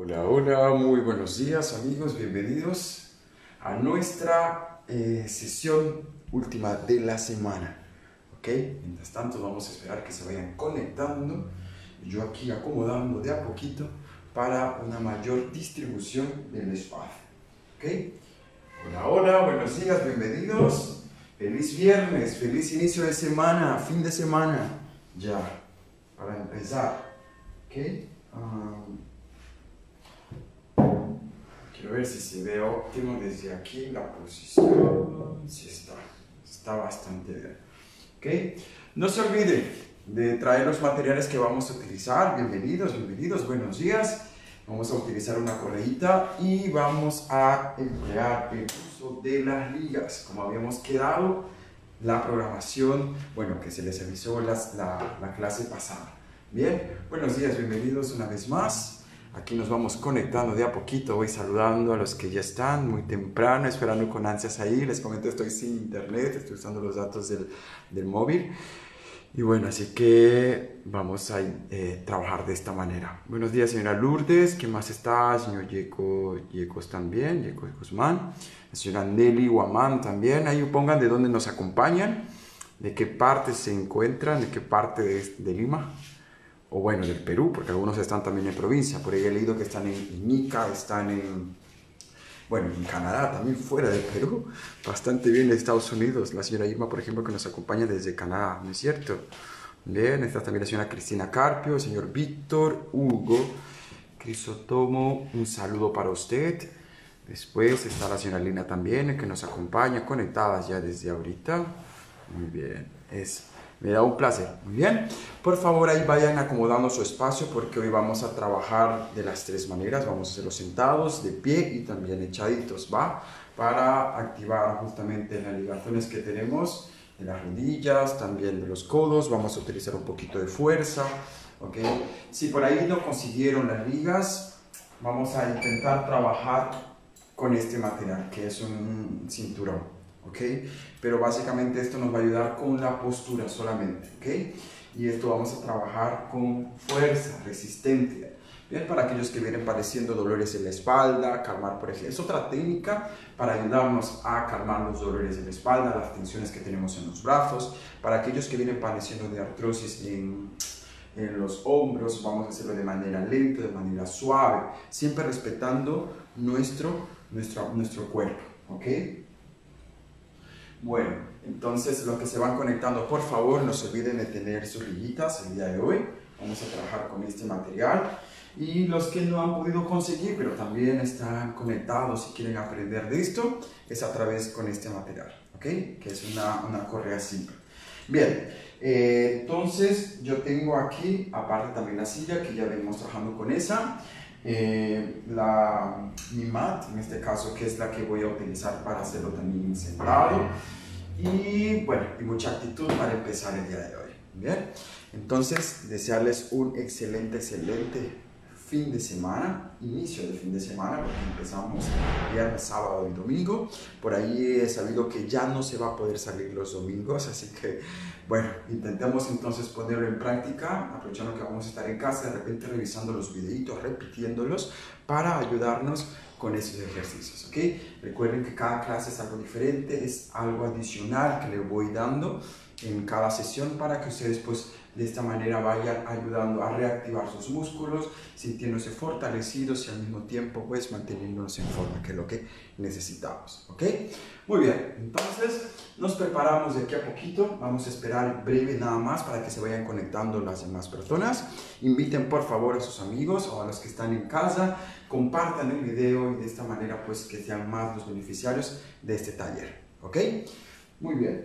Hola, hola, muy buenos días amigos, bienvenidos a nuestra sesión última de la semana. ¿Ok? Mientras tanto vamos a esperar que se vayan conectando y yo aquí acomodando de a poquito para una mayor distribución del espacio. ¿Ok? Hola, hola, buenos días, bienvenidos. Feliz viernes, feliz inicio de semana, fin de semana. Ya, para empezar. ¿Ok? Quiero ver si se ve óptimo desde aquí la posición. Sí está bastante bien. ¿Ok? No se olviden de traer los materiales que vamos a utilizar. Bienvenidos, bienvenidos, buenos días. Vamos a utilizar una correíta y vamos a emplear el uso de las ligas. Como habíamos quedado, la programación, bueno, que se les avisó la clase pasada. Bien, buenos días, bienvenidos una vez más. Aquí nos vamos conectando de a poquito, voy saludando a los que ya están muy temprano, esperando con ansias ahí. Les comento, estoy sin internet, estoy usando los datos del móvil. Y bueno, así que vamos a trabajar de esta manera. Buenos días, señora Lourdes. ¿Quién más está? Señor Yecos también, Yecos Guzmán. La señora Nelly Guamán también. Ahí pongan de dónde nos acompañan, de qué parte se encuentran, de qué parte de Lima. O bueno, del Perú, porque algunos están también en provincia. Por ahí he leído que están en Ica, están en Canadá, también fuera del Perú. Bastante bien en Estados Unidos. La señora Irma, por ejemplo, que nos acompaña desde Canadá, ¿no es cierto? Bien, está también la señora Cristina Carpio, el señor Víctor, Hugo, Crisotomo, un saludo para usted. Después está la señora Lina también, que nos acompaña, conectadas ya desde ahorita. Muy bien, me da un placer. Muy bien, por favor ahí vayan acomodando su espacio porque hoy vamos a trabajar de las tres maneras. Vamos a hacerlo sentados, de pie y también echaditos, ¿va? Para activar justamente las ligaciones que tenemos de las rodillas, también de los codos. Vamos a utilizar un poquito de fuerza, ¿ok? Si por ahí no consiguieron las ligas, vamos a intentar trabajar con este material que es un cinturón. ¿Ok? Pero básicamente esto nos va a ayudar con la postura solamente, ¿ok? Y esto vamos a trabajar con fuerza, resistencia. Bien, para aquellos que vienen padeciendo dolores en la espalda, calmar, por ejemplo, es otra técnica para ayudarnos a calmar los dolores de la espalda, las tensiones que tenemos en los brazos. Para aquellos que vienen padeciendo de artrosis en los hombros, vamos a hacerlo de manera lenta, de manera suave, siempre respetando nuestro cuerpo, ¿ok? Bueno, entonces los que se van conectando, por favor, no se olviden de tener sus liguitas el día de hoy. Vamos a trabajar con este material. Y los que no han podido conseguir, pero también están conectados y quieren aprender de esto, es a través con este material, ¿ok? Que es una correa simple. Bien, entonces yo tengo aquí, aparte también la silla, que ya venimos trabajando con esa. Mi mat, en este caso, que es la que voy a utilizar para hacerlo también sentado. Y bueno, y mucha actitud para empezar el día de hoy. Bien, entonces desearles un excelente fin de semana, inicio de fin de semana, porque empezamos viernes, sábado y domingo. Por ahí he sabido que ya no se va a poder salir los domingos, así que bueno, intentemos entonces ponerlo en práctica, aprovechando que vamos a estar en casa, de repente revisando los videitos, repitiéndolos para ayudarnos con esos ejercicios, ¿ok? Recuerden que cada clase es algo diferente, es algo adicional que le voy dando en cada sesión para que ustedes pues de esta manera vayan ayudando a reactivar sus músculos, sintiéndose fortalecidos y al mismo tiempo pues manteniéndonos en forma, que es lo que necesitamos, ¿ok? Muy bien, entonces nos preparamos de aquí a poquito, vamos a esperar breve nada más para que se vayan conectando las demás personas. Inviten por favor a sus amigos o a los que están en casa, compartan el video y de esta manera pues que sean más los beneficiarios de este taller, ¿ok? Muy bien.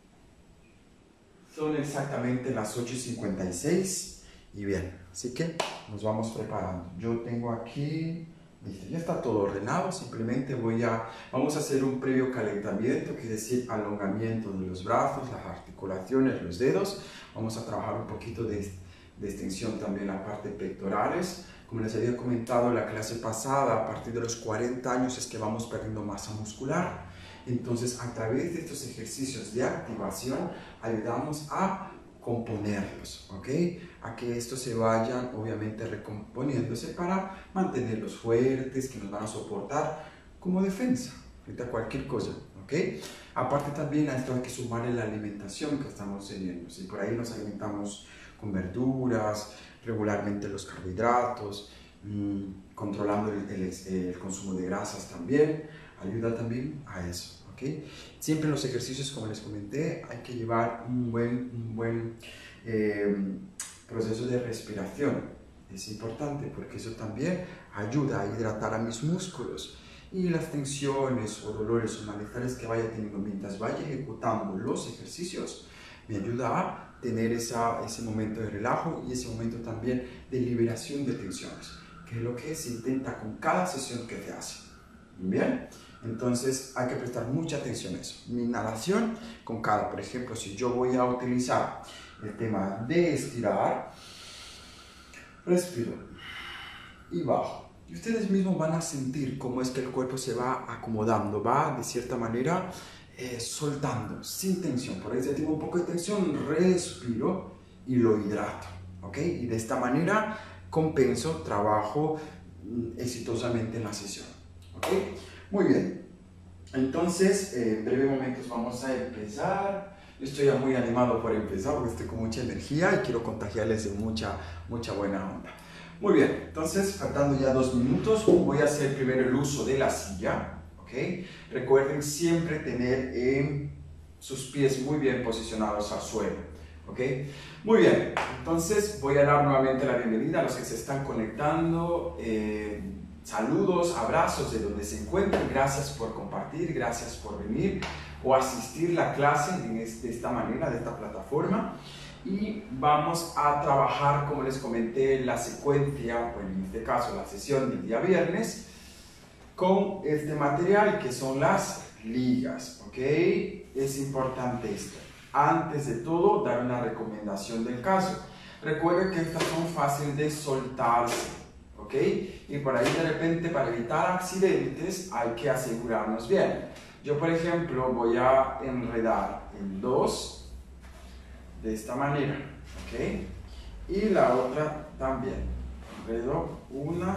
Son exactamente las 8:56 y bien, así que nos vamos preparando. Yo tengo aquí, listo, ya está todo ordenado, simplemente vamos a hacer un previo calentamiento, que es decir, alongamiento de los brazos, las articulaciones, los dedos. Vamos a trabajar un poquito de extensión también la parte pectorales. Como les había comentado en la clase pasada, a partir de los 40 años es que vamos perdiendo masa muscular. Entonces, a través de estos ejercicios de activación, ayudamos a componerlos, ¿ok? A que estos se vayan obviamente recomponiéndose para mantenerlos fuertes, que nos van a soportar como defensa frente a cualquier cosa, ¿ok? Aparte también a esto hay que sumarle la alimentación que estamos teniendo. Si por ahí nos alimentamos con verduras, regularmente los carbohidratos, controlando el consumo de grasas también, ayuda también a eso, ¿ok? Siempre en los ejercicios, como les comenté, hay que llevar un buen proceso de respiración. Es importante porque eso también ayuda a hidratar a mis músculos. Y las tensiones o dolores o malestares que vaya teniendo mientras vaya ejecutando los ejercicios, me ayuda a tener ese momento de relajo y ese momento también de liberación de tensiones, que es lo que se intenta con cada sesión que te hace. ¿Bien? Entonces hay que prestar mucha atención a eso. Mi inhalación con cada, por ejemplo, si yo voy a utilizar el tema de estirar, respiro y bajo. Y ustedes mismos van a sentir cómo es que el cuerpo se va acomodando, va de cierta manera soltando, sin tensión. Por ahí si tengo un poco de tensión, respiro y lo hidrato, ¿ok? Y de esta manera compenso, trabajo exitosamente en la sesión, ¿ok? Muy bien. Entonces, en breves momentos vamos a empezar. Yo estoy ya muy animado por empezar porque estoy con mucha energía y quiero contagiarles de mucha buena onda. Muy bien, entonces faltando ya 2 minutos, voy a hacer primero el uso de la silla, ¿ok? Recuerden siempre tener sus pies muy bien posicionados al suelo, ¿ok? Muy bien, entonces voy a dar nuevamente la bienvenida a los que se están conectando. Saludos, abrazos de donde se encuentren, gracias por compartir, gracias por venir o asistir a la clase de esta manera, de esta plataforma. Y vamos a trabajar, como les comenté, la secuencia, bueno, en este caso la sesión del día viernes, con este material que son las ligas, ¿ok? Es importante esto. Antes de todo, dar una recomendación del caso. Recuerden que estas son fáciles de soltarse, ¿ok? Y por ahí de repente, para evitar accidentes, hay que asegurarnos bien. Yo, por ejemplo, voy a enredar en 2 de esta manera, ¿ok? Y la otra también. Enredo 1,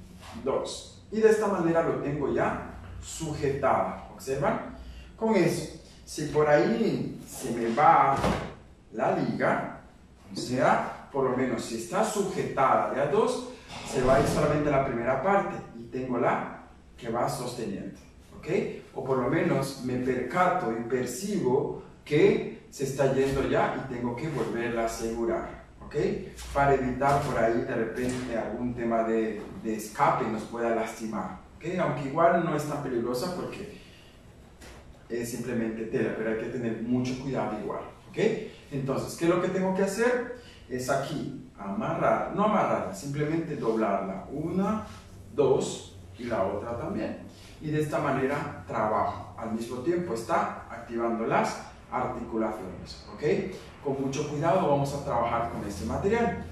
2. Y de esta manera lo tengo ya sujetado. ¿Observan? Con eso, si por ahí se me va la liga, o sea, por lo menos si está sujetada de a 2, se va a ir solamente la primera parte y tengo la que va sosteniendo, ¿ok? O por lo menos me percato y percibo que se está yendo ya y tengo que volverla a asegurar, ¿ok? Para evitar por ahí de repente algún tema de escape nos pueda lastimar, ¿ok? Aunque igual no es tan peligrosa porque es simplemente tela, pero hay que tener mucho cuidado igual, ¿ok? Entonces, ¿qué es lo que tengo que hacer? Es aquí, amarrar, no amarrarla, simplemente doblarla, 1, 2 y la otra también. Y de esta manera trabajo, al mismo tiempo está activando las articulaciones, ¿ok? Con mucho cuidado vamos a trabajar con este material.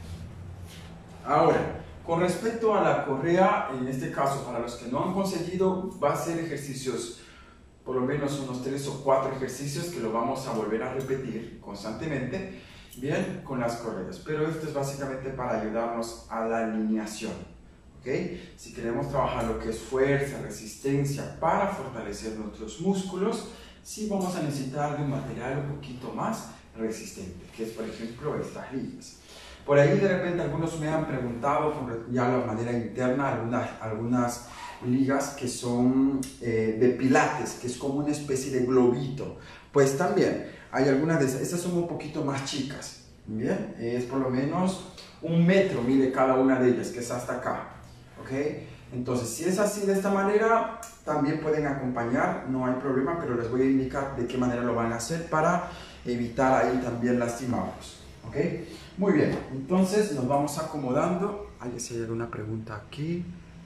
Ahora, con respecto a la correa, en este caso, para los que no han conseguido, va a ser ejercicios, por lo menos unos 3 o 4 ejercicios que lo vamos a volver a repetir constantemente, bien, con las correas. Pero esto es básicamente para ayudarnos a la alineación, ¿ok? Si queremos trabajar lo que es fuerza, resistencia, para fortalecer nuestros músculos, sí vamos a necesitar de un material un poquito más resistente, que es por ejemplo estas ligas. Por ahí de repente algunos me han preguntado ya de manera interna algunas ligas que son de pilates, que es como una especie de globito. Pues también hay algunas de esas, estas son un poquito más chicas, ¿bien? Es por lo menos 1 metro mide cada una de ellas, que es hasta acá, ¿ok? Entonces, si es así de esta manera, también pueden acompañar, no hay problema, pero les voy a indicar de qué manera lo van a hacer para evitar ahí también lastimarlos, ¿ok? Muy bien, entonces nos vamos acomodando. Ay, si hay alguna pregunta aquí.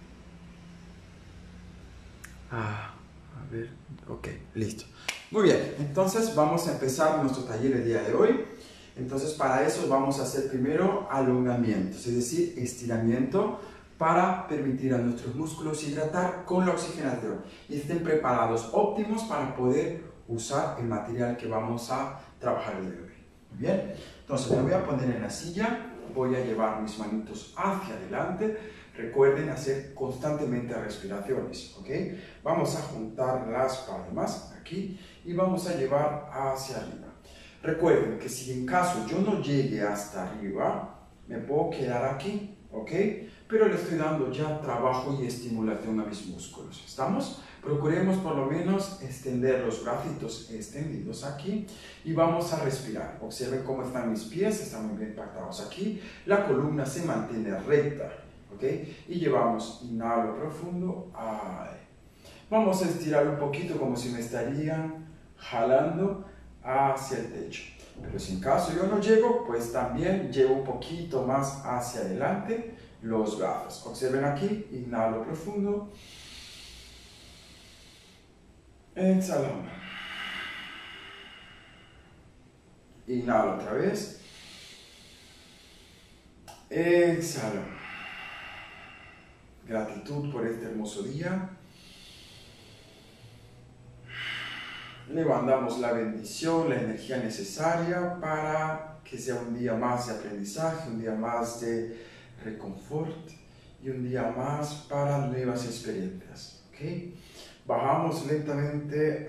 A ver, ok, listo. Muy bien, entonces vamos a empezar nuestro taller el día de hoy. Entonces, para eso vamos a hacer primero alongamientos, es decir, estiramiento, para permitir a nuestros músculos hidratar con la oxigenación y estén preparados, óptimos para poder usar el material que vamos a trabajar el día de hoy. Muy bien, entonces me voy a poner en la silla, voy a llevar mis manitos hacia adelante. Recuerden hacer constantemente respiraciones, ¿ok? Vamos a juntar las palmas aquí y vamos a llevar hacia arriba. Recuerden que si en caso yo no llegue hasta arriba, me puedo quedar aquí, ¿ok? Pero le estoy dando ya trabajo y estimulación a mis músculos. ¿Estamos? Procuremos por lo menos extender los bracitos extendidos aquí y vamos a respirar. Observen cómo están mis pies, están muy bien pactados aquí. La columna se mantiene recta, ¿ok? Y llevamos inhalo profundo. Ay. Vamos a estirar un poquito como si me estarían jalando hacia el techo. Pero si en caso yo no llego, pues también llevo un poquito más hacia adelante los brazos. Observen aquí, inhalo profundo. Exhalamos. Inhalo otra vez. Exhalo. Gratitud por este hermoso día. Le mandamos la bendición, la energía necesaria para que sea un día más de aprendizaje, un día más de reconfort y un día más para nuevas experiencias. ¿Okay? Bajamos lentamente.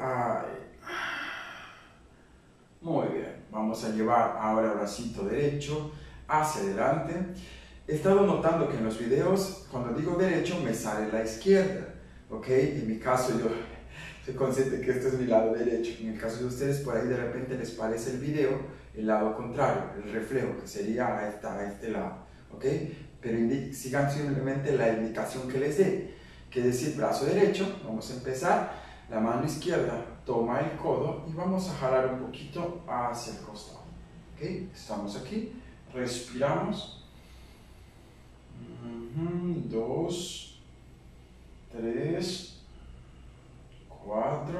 Muy bien. Vamos a llevar ahora el bracito derecho hacia adelante. He estado notando que en los videos, cuando digo derecho, me sale la izquierda. ¿Ok? En mi caso, yo soy consciente que este es mi lado derecho. En el caso de ustedes, por ahí de repente les parece el video el lado contrario, el reflejo, que sería a este lado. ¿Ok? Pero sigan simplemente la indicación que les dé. Que decir brazo derecho, vamos a empezar. La mano izquierda toma el codo y vamos a jalar un poquito hacia el costado. ¿Ok? Estamos aquí, respiramos. 2, 3, 4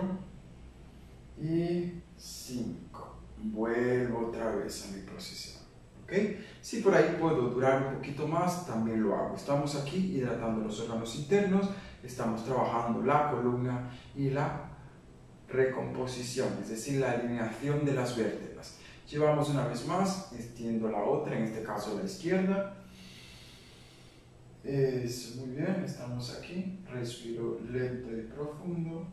y 5. Vuelvo otra vez a mi posición. ¿Ok? Si por ahí puedo durar un poquito más, también lo hago. Estamos aquí hidratando los órganos internos, estamos trabajando la columna y la recomposición, es decir, la alineación de las vértebras. Llevamos una vez más, extiendo la otra, en este caso la izquierda. Eso, muy bien, estamos aquí, respiro lento y profundo.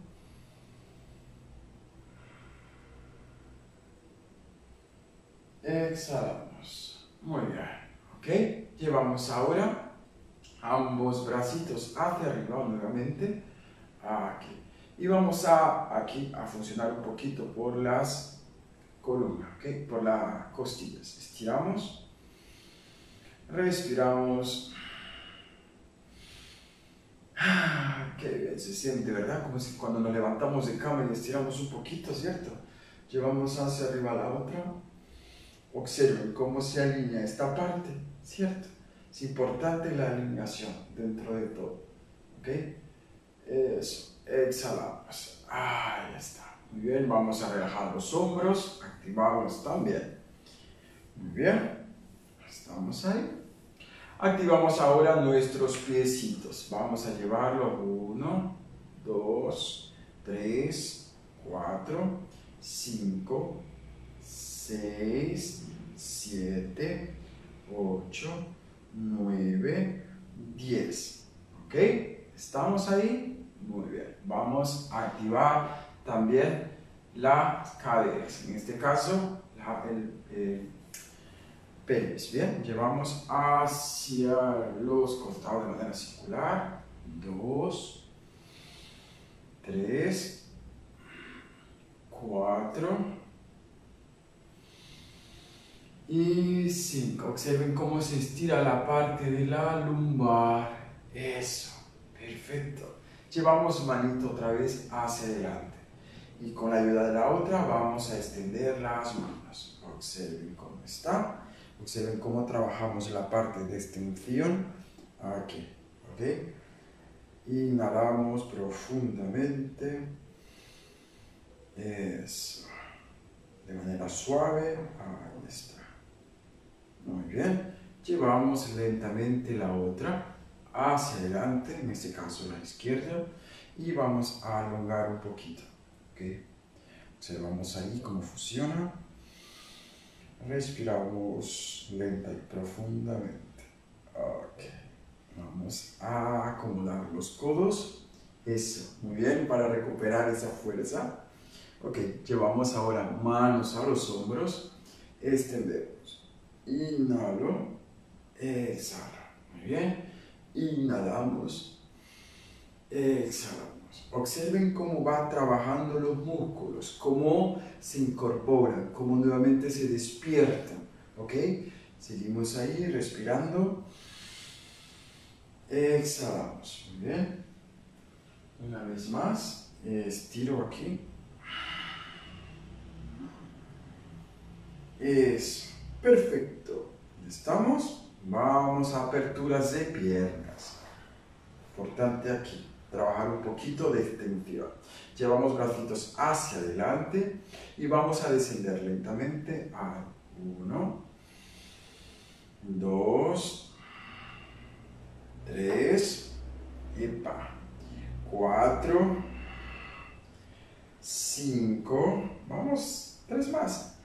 Exhalamos. Muy bien, ¿ok? Llevamos ahora ambos bracitos hacia arriba nuevamente, aquí. Y vamos aquí a funcionar un poquito por las columnas, ¿ok? Por las costillas. Estiramos, respiramos. Qué bien se siente, ¿verdad? Como si cuando nos levantamos de cama y estiramos un poquito, ¿cierto? Llevamos hacia arriba la otra. Observen cómo se alinea esta parte, ¿cierto? Es importante la alineación dentro de todo, ¿ok? Eso, exhalamos. Ahí está. Muy bien, vamos a relajar los hombros, activamos también. Muy bien, estamos ahí. Activamos ahora nuestros piecitos. Vamos a llevarlo 1, 2, 3, 4, 5, 6, 7, 8, 9, 10. ¿Ok? ¿Estamos ahí? Muy bien. Vamos a activar también las caderas. En este caso, el pelvis. Bien, llevamos hacia los costados de manera circular. 2, 3, 4 y 5. Observen cómo se estira la parte de la lumbar. Eso, perfecto. Llevamos manito otra vez hacia adelante. Y con la ayuda de la otra vamos a extender las manos. Observen cómo está. Observen cómo trabajamos la parte de extensión aquí, ¿ok? Inhalamos profundamente, eso, de manera suave, ahí está. Muy bien, llevamos lentamente la otra hacia adelante, en este caso la izquierda, y vamos a alongar un poquito, ¿ok? Observamos ahí cómo funciona. Respiramos lenta y profundamente. Ok. Vamos a acomodar los codos. Eso, muy bien, para recuperar esa fuerza. Ok, llevamos ahora manos a los hombros. Extendemos. Inhalo. Exhalo. Muy bien. Inhalamos. Exhalamos. Observen cómo va trabajando los músculos, cómo se incorporan, cómo nuevamente se despiertan. ¿Ok? Seguimos ahí respirando. Exhalamos. Muy bien. Una vez más. Estiro aquí. Eso. Perfecto. ¿Estamos? Vamos a aperturas de piernas. Importante aquí. Trabajar un poquito de extensión. Llevamos bracitos hacia adelante y vamos a descender lentamente al 1, 2, 3, 4, 5, vamos, 3 más,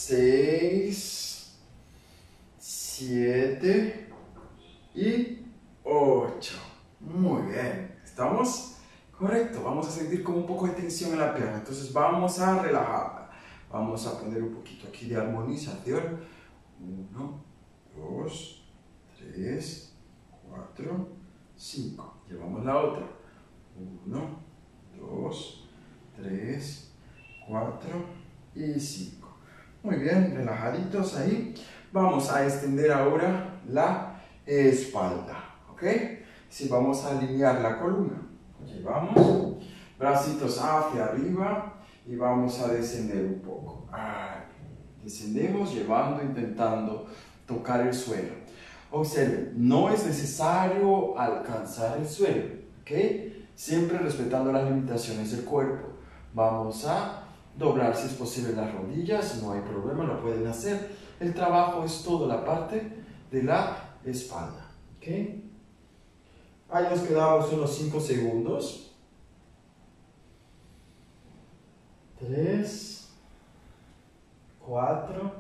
6, 7 y 8. Muy bien, ¿estamos? Correcto, vamos a sentir como un poco de tensión en la pierna, entonces vamos a relajarla. Vamos a poner un poquito aquí de armonización. 1, 2, 3, 4, 5. Llevamos la otra. 1, 2, 3, 4 y 5. Muy bien, relajaditos ahí. Vamos a extender ahora la espalda, ¿ok? Si vamos a alinear la columna. Llevamos bracitos hacia arriba y vamos a descender un poco. Descendemos llevando, intentando tocar el suelo. Observen, no es necesario alcanzar el suelo, ¿ok? Siempre respetando las limitaciones del cuerpo. Vamos a doblar si es posible las rodillas, no hay problema, lo pueden hacer. El trabajo es toda la parte de la espalda, ¿ok? Ahí nos quedamos unos 5 segundos. 3, 4,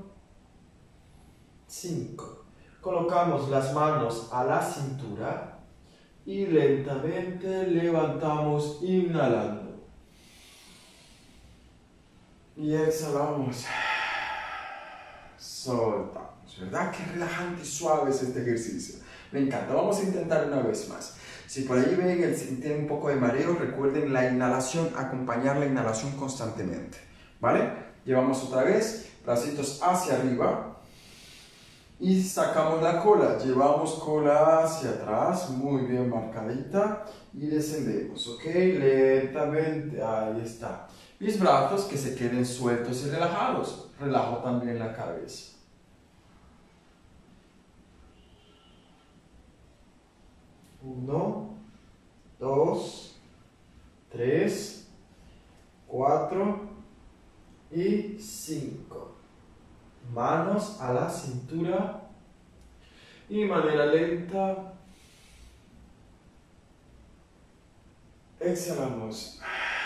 5. Colocamos las manos a la cintura y lentamente levantamos inhalando. Y exhalamos. Soltamos. ¿Verdad? Qué relajante y suave es este ejercicio. Me encanta. Vamos a intentar una vez más. Si por ahí ven tienen un poco de mareo, recuerden la inhalación, acompañar la inhalación constantemente. ¿Vale? Llevamos otra vez, bracitos hacia arriba. Y sacamos la cola, llevamos cola hacia atrás, muy bien marcadita, y descendemos, ¿ok? Lentamente, ahí está. Mis brazos que se queden sueltos y relajados, relajo también la cabeza. Uno, 2, 3, 4 y 5. Manos a la cintura y manera lenta exhalamos.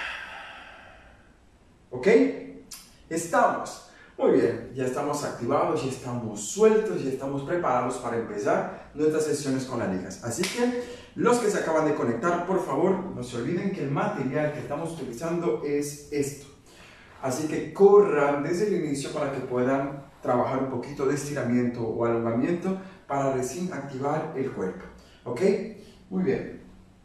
¿Ok? Estamos. Muy bien, ya estamos activados, ya estamos sueltos, ya estamos preparados para empezar nuestras sesiones con las ligas. Así que los que se acaban de conectar, por favor, no se olviden que el material que estamos utilizando es esto. Así que corran desde el inicio para que puedan trabajar un poquito de estiramiento o alongamiento para recién activar el cuerpo. ¿Ok? Muy bien.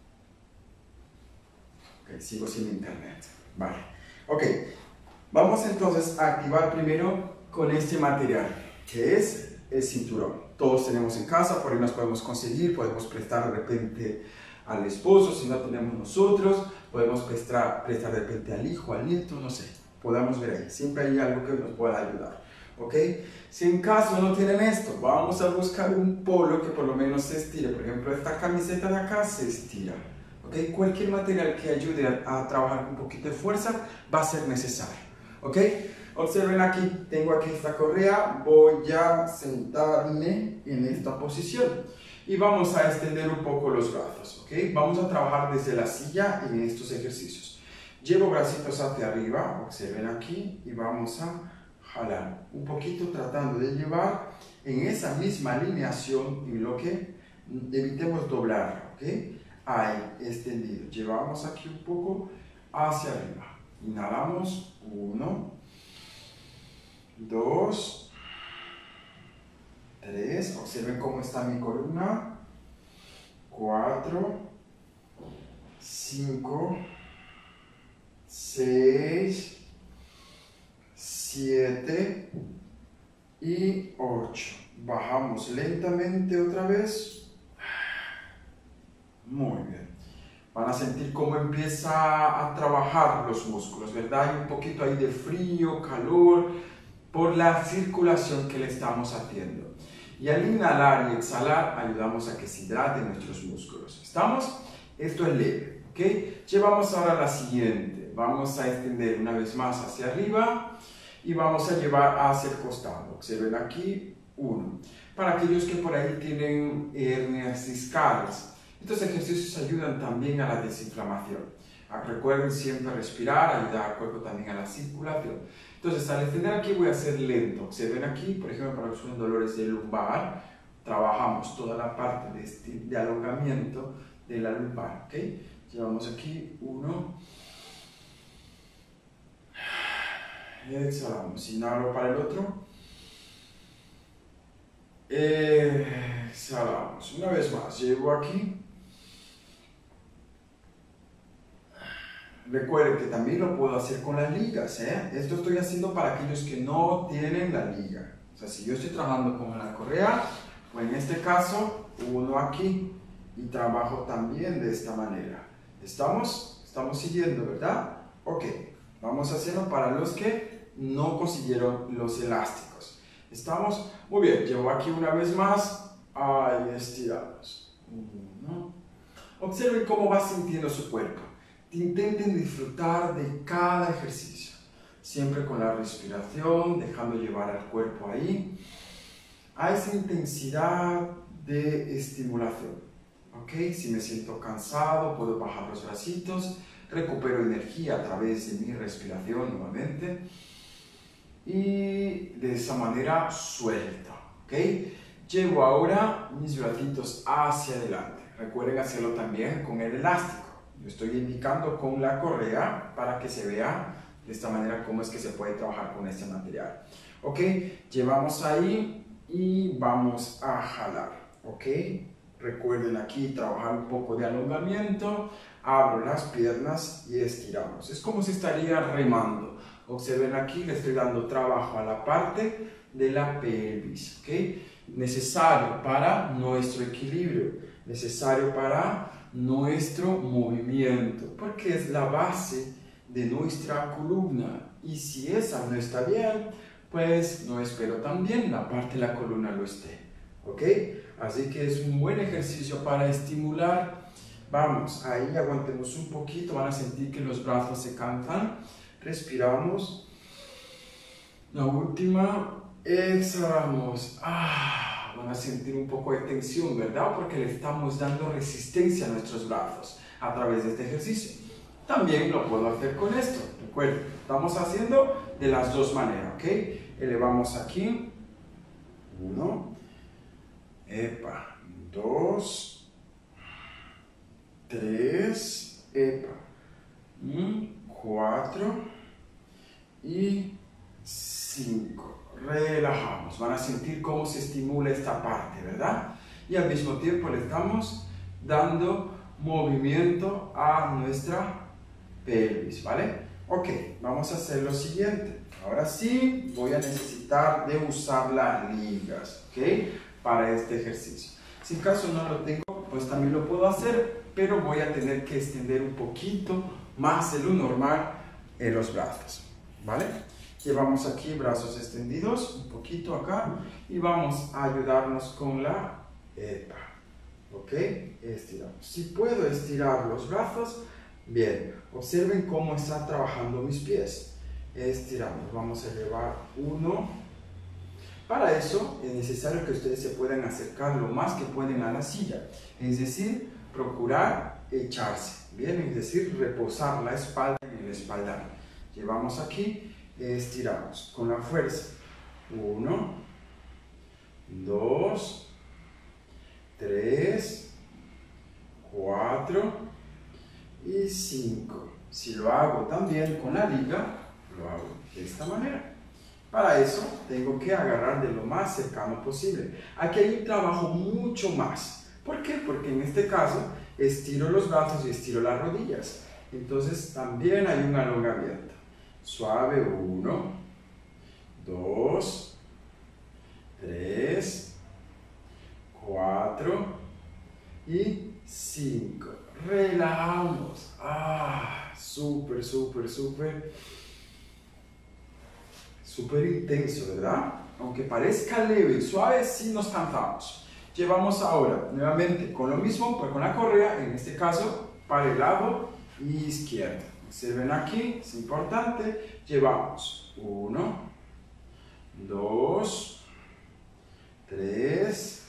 Ok, sigo sin internet. Vale. Ok. Vamos entonces a activar primero con este material, que es el cinturón. Todos tenemos en casa, por ahí nos podemos conseguir, podemos prestar de repente al esposo, si no tenemos nosotros, podemos prestar de repente al hijo, al nieto, no sé. Podamos ver ahí, siempre hay algo que nos pueda ayudar, ¿ok? Si en caso no tienen esto, vamos a buscar un polo que por lo menos se estire. Por ejemplo, esta camiseta de acá se estira, ¿ok? Cualquier material que ayude a trabajar con un poquito de fuerza va a ser necesario, ¿ok? Observen aquí, tengo aquí esta correa, voy a sentarme en esta posición y vamos a extender un poco los brazos, ¿ok? Vamos a trabajar desde la silla en estos ejercicios. Llevo bracitos hacia arriba, observen aquí, y vamos a jalar. Un poquito tratando de llevar en esa misma alineación en lo que evitemos doblar, ¿ok? Ahí, extendido. Llevamos aquí un poco hacia arriba. Inhalamos. 1, 2, 3. Observen cómo está mi columna. 4, 5, 6, 7 y 8. Bajamos lentamente otra vez. Muy bien. Van a sentir cómo empieza a trabajar los músculos, ¿verdad? Hay un poquito ahí de frío, calor, por la circulación que le estamos haciendo. Y al inhalar y exhalar, ayudamos a que se hidraten nuestros músculos. ¿Estamos? Esto es leve, ¿ok? Llevamos ahora a la siguiente. Vamos a extender una vez más hacia arriba y vamos a llevar hacia el costado. Observen aquí, 1. Para aquellos que por ahí tienen hernias discales, estos ejercicios ayudan también a la desinflamación. Recuerden siempre respirar, ayudar al cuerpo también a la circulación. Entonces, al extender aquí voy a hacer lento. Observen aquí, por ejemplo, para los dolores de lumbar, trabajamos toda la parte de alongamiento de la lumbar, ¿ok? Llevamos aquí 1. Exhalamos. Inhalo para el otro. Exhalamos. Una vez más, llevo aquí. Recuerden que también lo puedo hacer con las ligas, ¿eh? Esto estoy haciendo para aquellos que no tienen la liga. O sea, si yo estoy trabajando con la correa, o en este caso, 1 aquí, y trabajo también de esta manera. ¿Estamos? Estamos siguiendo, ¿verdad? Ok, vamos a hacerlo para los que no consiguieron los elásticos. ¿Estamos? Muy bien, llevo aquí una vez más. Ahí estiramos. 1. Observen cómo va sintiendo su cuerpo. Intenten disfrutar de cada ejercicio, siempre con la respiración, dejando llevar al cuerpo ahí, a esa intensidad de estimulación, ¿ok? Si me siento cansado, puedo bajar los bracitos, recupero energía a través de mi respiración nuevamente, y de esa manera suelto, ¿ok? Llevo ahora mis bracitos hacia adelante, recuerden hacerlo también con el elástico. Yo estoy indicando con la correa para que se vea de esta manera cómo es que se puede trabajar con este material. Ok, llevamos ahí y vamos a jalar. Ok, recuerden aquí trabajar un poco de alongamiento. Abro las piernas y estiramos. Es como si estaría remando. Observen aquí, le estoy dando trabajo a la parte de la pelvis. Ok, necesario para nuestro equilibrio, necesario para nuestro movimiento, porque es la base de nuestra columna, y si esa no está bien, pues no espero también la parte de la columna lo esté, ¿ok? Así que es un buen ejercicio para estimular. Vamos, ahí aguantemos un poquito, van a sentir que los brazos se cansan, respiramos, la última, exhalamos, van a sentir un poco de tensión, ¿verdad? Porque le estamos dando resistencia a nuestros brazos a través de este ejercicio. También lo puedo hacer con esto, recuerden, estamos haciendo de las dos maneras, ¿ok? Elevamos aquí, 1, 2, 3, 4 y 5. Relajamos, van a sentir cómo se estimula esta parte, ¿verdad? Y al mismo tiempo le estamos dando movimiento a nuestra pelvis, ¿vale? Ok, vamos a hacer lo siguiente. Ahora sí, voy a necesitar de usar las ligas, ¿ok? Para este ejercicio. Si en caso no lo tengo, pues también lo puedo hacer, pero voy a tener que extender un poquito más de lo normal en los brazos, ¿vale? Llevamos aquí brazos extendidos, un poquito acá, y vamos a ayudarnos con la EPA, ¿ok? Estiramos. Si puedo estirar los brazos, bien, observen cómo están trabajando mis pies. Estiramos, vamos a llevar 1. Para eso es necesario que ustedes se puedan acercar lo más que pueden a la silla, es decir, procurar echarse, bien, es decir, reposar la espalda en el espaldar. Llevamos aquí estiramos con la fuerza. 1, 2, 3, 4 y 5. Si lo hago también con la liga, lo hago de esta manera. Para eso tengo que agarrar de lo más cercano posible. Aquí hay un trabajo mucho más. ¿Por qué? Porque en este caso estiro los brazos y estiro las rodillas. Entonces también hay un alongamiento. Suave. 1, 2, 3, 4 y 5. Relajamos. Súper, súper, súper intenso, ¿verdad? Aunque parezca leve y suave, sí nos cansamos. Llevamos ahora nuevamente con lo mismo, pero con la correa, en este caso para el lado izquierdo. Observen aquí, es importante. Llevamos 1, 2, 3,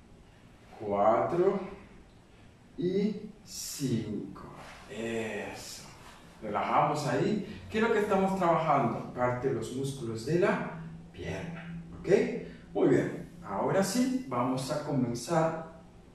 4 y 5. Eso. Relajamos ahí. ¿Qué es lo que estamos trabajando? Parte de los músculos de la pierna. ¿Ok? Muy bien. Ahora sí, vamos a comenzar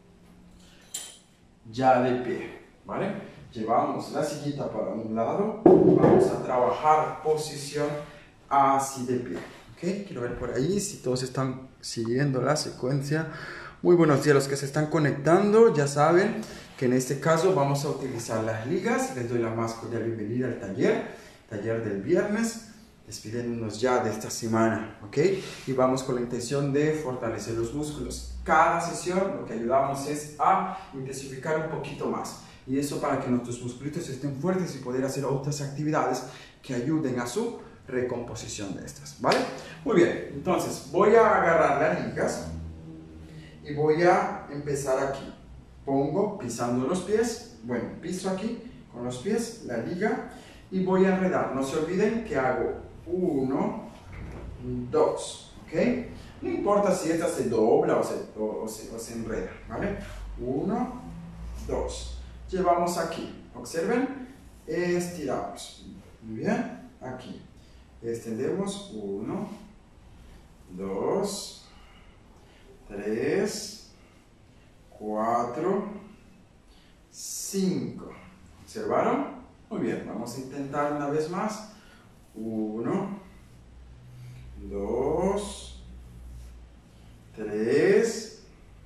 ya de pie. ¿Vale? Llevamos la sillita para un lado. Vamos a trabajar posición así de pie. ¿Ok? Quiero ver por ahí si todos están siguiendo la secuencia. Muy buenos días a los que se están conectando. Ya saben que en este caso vamos a utilizar las ligas. Les doy la más cordial bienvenida al taller del viernes, despidiéndonos ya de esta semana, ¿ok? Y vamos con la intención de fortalecer los músculos. Cada sesión lo que ayudamos es a intensificar un poquito más, y eso para que nuestros musculitos estén fuertes y poder hacer otras actividades que ayuden a su recomposición de estas, ¿vale? Muy bien, entonces voy a agarrar las ligas y voy a empezar aquí. Pongo pisando los pies, bueno, piso aquí con los pies, la liga, y voy a enredar. No se olviden que hago 1, 2, ¿ok? No importa si esta se dobla o se enreda, ¿vale? 1, 2. Llevamos aquí, observen, estiramos. Muy bien, aquí. Extendemos 1, 2, 3, 4, 5. ¿Observaron? Muy bien, vamos a intentar una vez más. 1, 2, 3,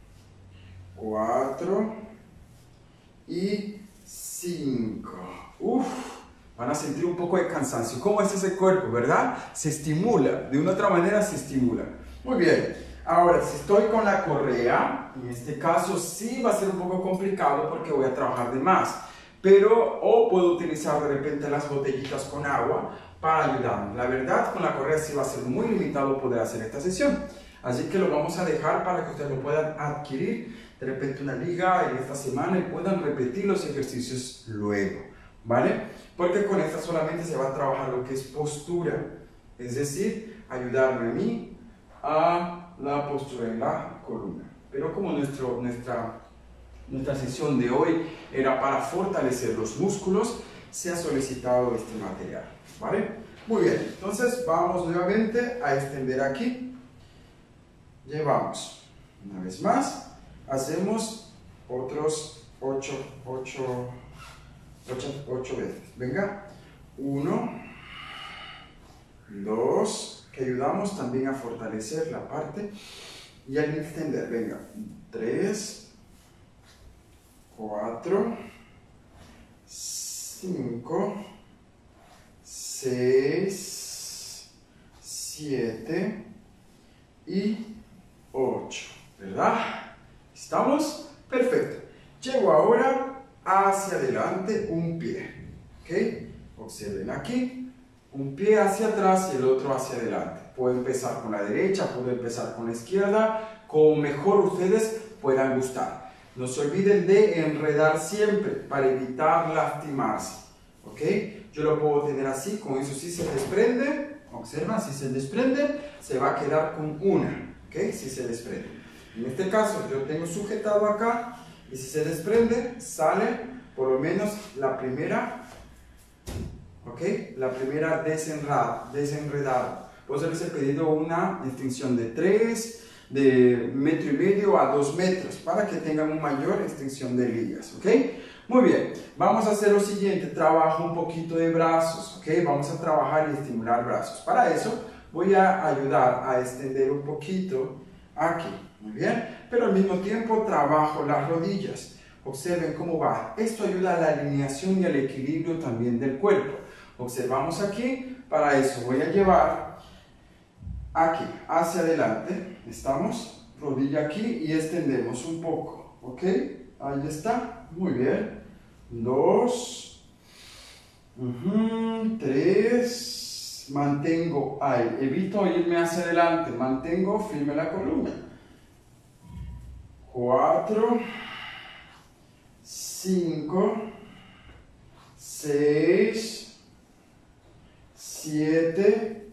4 y 5. Van a sentir un poco de cansancio. ¿Cómo es ese cuerpo, verdad? Se estimula, de una otra manera se estimula. Muy bien. Ahora, si estoy con la correa, en este caso sí va a ser un poco complicado porque voy a trabajar de más. Pero, o puedo utilizar de repente las botellitas con agua para ayudarme. La verdad, con la correa sí va a ser muy limitado poder hacer esta sesión. Así que lo vamos a dejar para que ustedes lo puedan adquirir de repente una liga en esta semana y puedan repetir los ejercicios luego, ¿vale? Porque con esta solamente se va a trabajar lo que es postura, es decir, ayudarme a mí a la postura en la columna. Pero como nuestra sesión de hoy era para fortalecer los músculos, se ha solicitado este material, ¿vale? Muy bien, entonces vamos nuevamente a extender aquí. Llevamos una vez más, hacemos otros 8 veces. Venga, 1, 2, que ayudamos también a fortalecer la parte y al extender. Venga, 3, 4, 5, 6, 7 y 8, ¿verdad? ¿Estamos? Perfecto. Llego ahora hacia adelante un pie, ¿ok? Observen aquí, un pie hacia atrás y el otro hacia adelante. Puedo empezar con la derecha, puedo empezar con la izquierda, como mejor ustedes puedan gustar. No se olviden de enredar siempre para evitar lastimarse, ¿ok? Yo lo puedo tener así, con eso sí se desprende, observan, si se desprende, se va a quedar con una, ¿ok? Si se desprende. En este caso yo tengo sujetado acá y si se desprende, sale por lo menos la primera ¿ok? La primera desenredada. Puedo haberse pedido una extensión de 3, de 1,5 metros a 2 metros, para que tengan una mayor extensión de ligas, ¿ok? Muy bien, vamos a hacer lo siguiente, trabajo un poquito de brazos, ¿ok? Vamos a trabajar y estimular brazos. Para eso voy a ayudar a extender un poquito aquí, muy bien, pero al mismo tiempo trabajo las rodillas. Observen cómo va. Esto ayuda a la alineación y al equilibrio también del cuerpo. Observamos aquí, para eso voy a llevar aquí, hacia adelante, estamos, rodilla aquí y extendemos un poco, ¿ok? Ahí está, muy bien. 2, 3, mantengo ahí, evito irme hacia adelante, mantengo firme la columna. 4, 5, 6, 7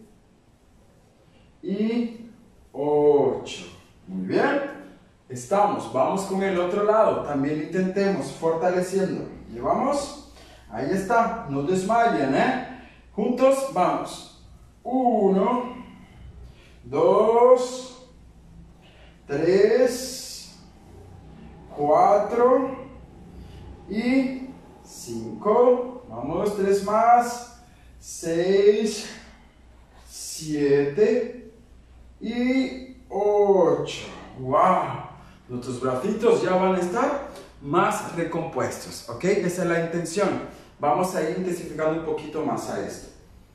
y 8. Muy bien. Estamos. Vamos con el otro lado. También intentemos fortaleciendo. Llevamos. Ahí está. No desmayen, ¿eh? Juntos vamos. 1, 2, 3, 4 y 5. Vamos, 3 más. 6, 7 y 8. ¡Wow! Nuestros bracitos ya van a estar más recompuestos, ¿ok? Esa es la intención. Vamos a ir intensificando un poquito más a esto.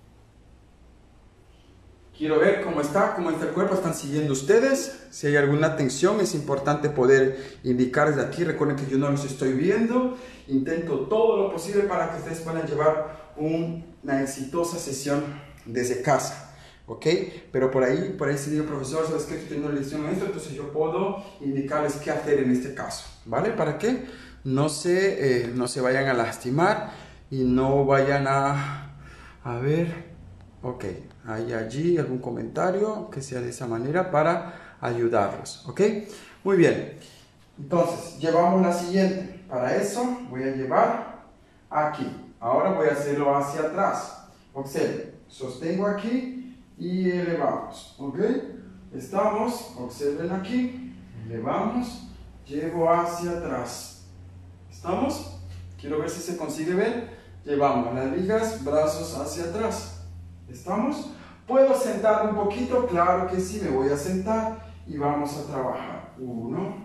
Quiero ver cómo está el cuerpo. ¿Están siguiendo ustedes? Si hay alguna tensión, es importante poder indicar desde aquí. Recuerden que yo no los estoy viendo. Intento todo lo posible para que ustedes puedan llevar una exitosa sesión desde casa. ¿Ok? Pero por ahí si digo, profesor, ¿sabes qué? Estoy teniendo una lección en esto, entonces yo puedo indicarles qué hacer en este caso, ¿vale? Para que no se vayan a lastimar y no vayan a ver, ok, hay allí algún comentario que sea de esa manera para ayudarlos, ¿ok? Muy bien, entonces llevamos la siguiente. Para eso voy a llevar aquí, ahora voy a hacerlo hacia atrás. Observen, sostengo aquí y elevamos, ¿ok? Estamos, observen aquí, elevamos, llevo hacia atrás. ¿Estamos? Quiero ver si se consigue ver. Llevamos las ligas, brazos hacia atrás. ¿Estamos? ¿Puedo sentar un poquito? Claro que sí, me voy a sentar y vamos a trabajar. 1,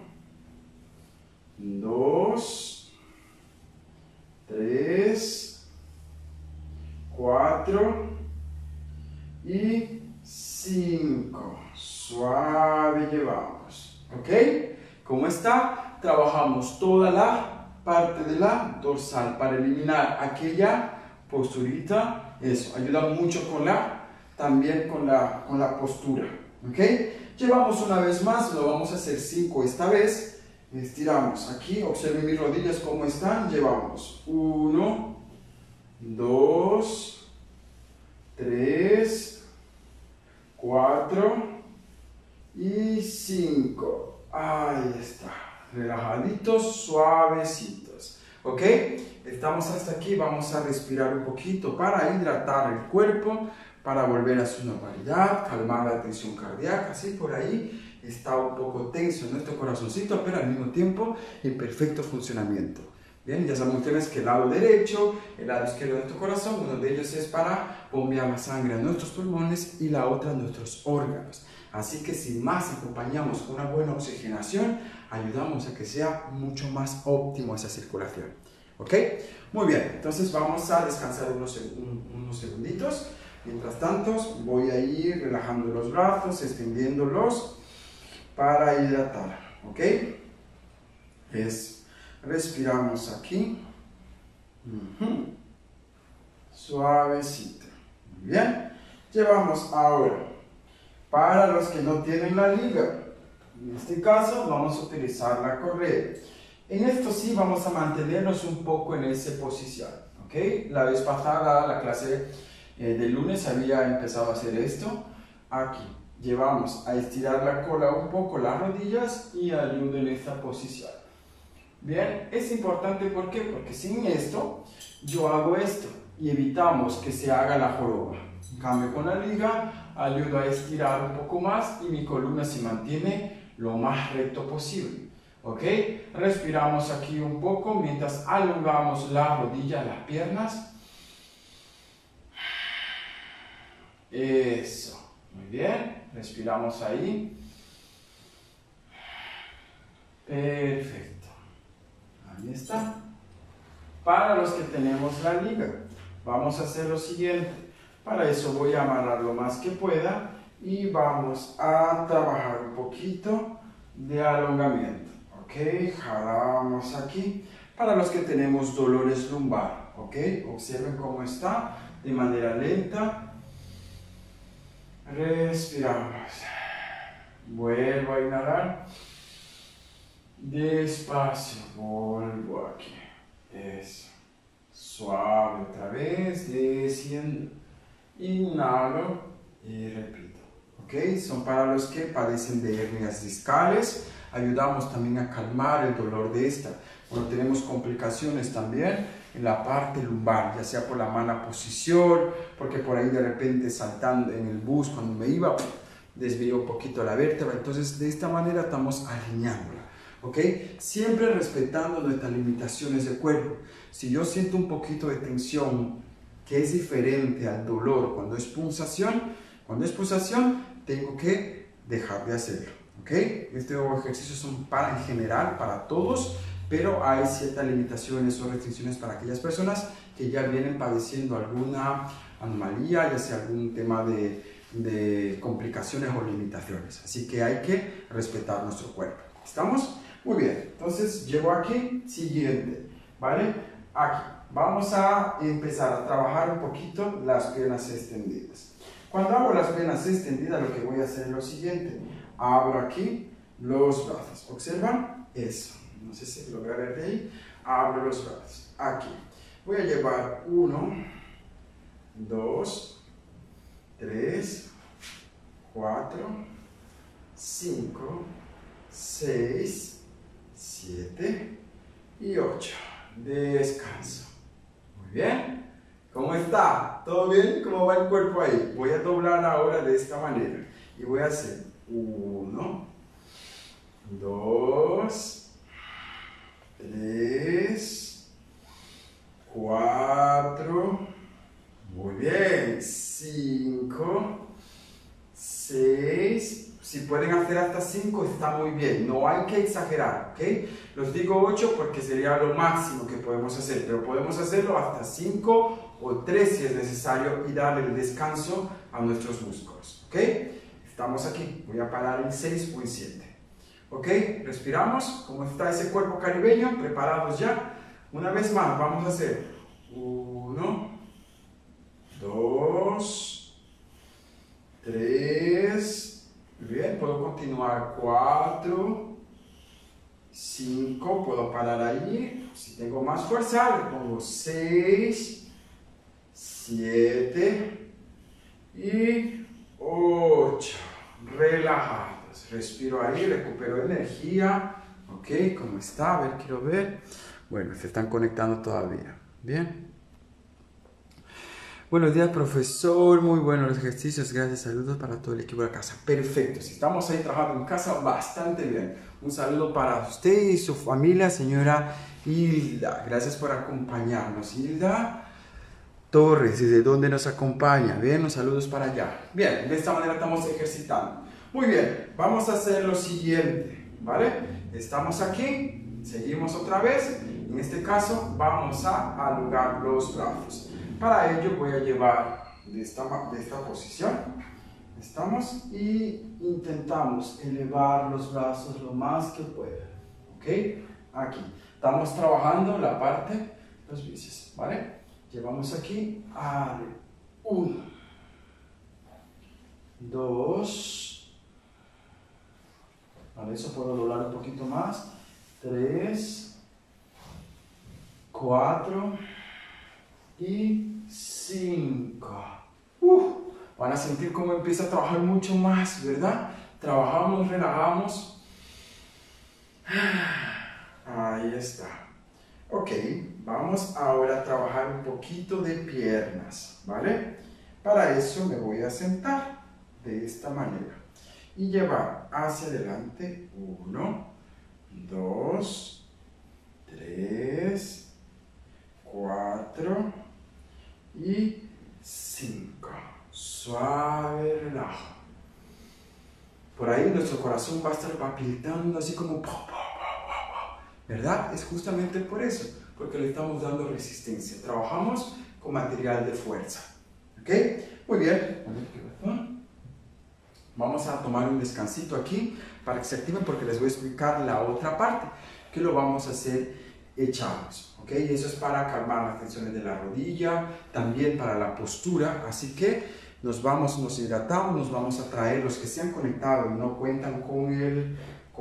2, 3, 4 y 5. Suave llevamos, ¿ok? ¿Cómo está? Trabajamos toda la parte de la dorsal para eliminar aquella posturita. Eso ayuda mucho también con la postura, ¿ok? Llevamos una vez más, lo vamos a hacer 5 esta vez. Estiramos aquí, observen mis rodillas cómo están. Llevamos 1, 2, 3, 4 y 5. Ahí está. Relajaditos, suavecitos. ¿Ok? Estamos hasta aquí. Vamos a respirar un poquito para hidratar el cuerpo, para volver a su normalidad, calmar la tensión cardíaca. Así por ahí está un poco tenso nuestro corazoncito, pero al mismo tiempo en perfecto funcionamiento. Bien, ya saben ustedes que el lado derecho, el lado izquierdo de nuestro corazón, uno de ellos es para bombear la sangre a nuestros pulmones y la otra a nuestros órganos. Así que si más acompañamos con una buena oxigenación, ayudamos a que sea mucho más óptimo esa circulación. ¿Ok? Muy bien, entonces vamos a descansar unos segunditos. Mientras tanto, voy a ir relajando los brazos, extendiéndolos para hidratar. ¿Ok? Respiramos aquí. Suavecito. Muy bien. Llevamos ahora, para los que no tienen la liga, en este caso vamos a utilizar la correa. En esto sí vamos a mantenernos un poco en esa posición. ¿Ok? La vez pasada, la clase del lunes había empezado a hacer esto. Aquí llevamos a estirar la cola un poco, las rodillas, y ayudo en esta posición. Bien, es importante, ¿por qué? Porque sin esto, yo hago esto. y evitamos que se haga la joroba. En cambio, con la liga ayudo a estirar un poco más y mi columna se mantiene lo más recto posible. ¿Ok? Respiramos aquí un poco mientras alongamos la rodilla, las piernas. Eso. Muy bien. Respiramos ahí. Perfecto. Ahí está. Para los que tenemos la liga, vamos a hacer lo siguiente. Para eso voy a amarrar lo más que pueda y vamos a trabajar un poquito de alongamiento. Ok, jalamos aquí. Para los que tenemos dolores lumbar, ok, observen cómo está de manera lenta. Respiramos. Vuelvo a inhalar. Despacio, vuelvo aquí. Eso. Suave otra vez, desciendo. Inhalo y repito. ¿Ok? Son para los que padecen de hernias discales. Ayudamos también a calmar el dolor de esta. Cuando tenemos complicaciones también en la parte lumbar, ya sea por la mala posición, porque por ahí de repente saltando en el bus cuando me iba, desvió un poquito la vértebra. Entonces de esta manera estamos alineándola. ¿Ok? Siempre respetando nuestras limitaciones de cuerpo. Si yo siento un poquito de tensión que es diferente al dolor cuando es pulsación, tengo que dejar de hacerlo. ¿Ok? Estos ejercicios son en general para todos, pero hay ciertas limitaciones o restricciones para aquellas personas que ya vienen padeciendo alguna anomalía, ya sea algún tema de complicaciones o limitaciones. Así que hay que respetar nuestro cuerpo. ¿Estamos? Muy bien. Entonces llevo aquí, siguiente, ¿vale? Aquí. Vamos a empezar a trabajar un poquito las piernas extendidas. Cuando hago las piernas extendidas, lo que voy a hacer es lo siguiente. Abro aquí los brazos. ¿Observan? Eso. No sé si lo voy a ver de ahí. Abro los brazos. Aquí. Voy a llevar 1, 2, 3, 4, 5, 6, 7 y 8. Descanso. Muy bien. ¿Cómo está? ¿Todo bien? ¿Cómo va el cuerpo ahí? Voy a doblar ahora de esta manera. Y voy a hacer 1, 2, 3, 4, muy bien, 5, 6, si pueden hacer hasta 5 está muy bien, no hay que exagerar, ¿ok? Los digo 8 porque sería lo máximo que podemos hacer, pero podemos hacerlo hasta 5 o 3 si es necesario y darle el descanso a nuestros músculos, ¿ok? Estamos aquí, voy a parar en 6 o en 7, ¿ok? Respiramos, ¿cómo está ese cuerpo caribeño? ¿Preparados ya? Una vez más, vamos a hacer 1, 2, 3, bien, puedo continuar 4, 5, puedo parar ahí, si tengo más fuerza le pongo 6, 7 y 8, relajados, respiro ahí, recupero energía, ok, ¿cómo está? A ver, quiero ver, bueno, se están conectando todavía, bien. Buenos días, profesor. Muy buenos los ejercicios. Gracias. Saludos para todo el equipo de la casa. Perfecto. Si estamos ahí trabajando en casa, bastante bien. Un saludo para usted y su familia, señora Hilda. Gracias por acompañarnos. Hilda Torres, ¿desde dónde nos acompaña? Bien, un saludos para allá. Bien, de esta manera estamos ejercitando. Muy bien, vamos a hacer lo siguiente, ¿vale? Estamos aquí, seguimos otra vez. En este caso, vamos a alugar los brazos. Para ello voy a llevar de esta posición, estamos, y intentamos elevar los brazos lo más que pueda, ¿ok? Aquí, estamos trabajando la parte de los bíceps, ¿vale? Llevamos aquí, 1, 2, para eso puedo doblar un poquito más, 3, 4, y 5. Van a sentir cómo empieza a trabajar mucho más, ¿verdad? Trabajamos, relajamos. Ahí está. Ok, vamos ahora a trabajar un poquito de piernas, ¿vale? Para eso me voy a sentar de esta manera y llevar hacia adelante 1, 2, 3, 4 y 5. Suave relajo. Por ahí nuestro corazón va a estar palpitando así como ¿verdad? Es justamente por eso, porque le estamos dando resistencia. Trabajamos con material de fuerza. ¿Ok? Muy bien. Vamos a tomar un descansito aquí para que se activen porque les voy a explicar la otra parte, que lo vamos a hacer echados. ¿Ok? Y eso es para calmar las tensiones de la rodilla, también para la postura. Así que nos hidratamos, nos vamos a traer los que se han conectado y no cuentan con el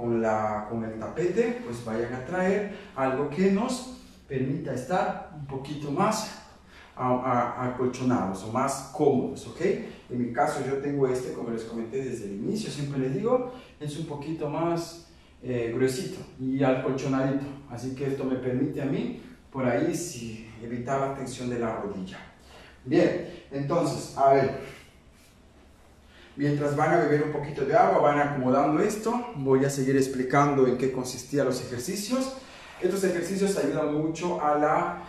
tapete, pues vayan a traer algo que nos permita estar un poquito más acolchonados o más cómodos, ¿ok? En mi caso yo tengo este, como les comenté desde el inicio, siempre les digo, es un poquito más gruesito y acolchonadito, así que esto me permite a mí, por ahí, sí, evitar la tensión de la rodilla. Bien, entonces, a ver, mientras van a beber un poquito de agua, van acomodando esto, voy a seguir explicando en qué consistían los ejercicios. Estos ejercicios ayudan mucho a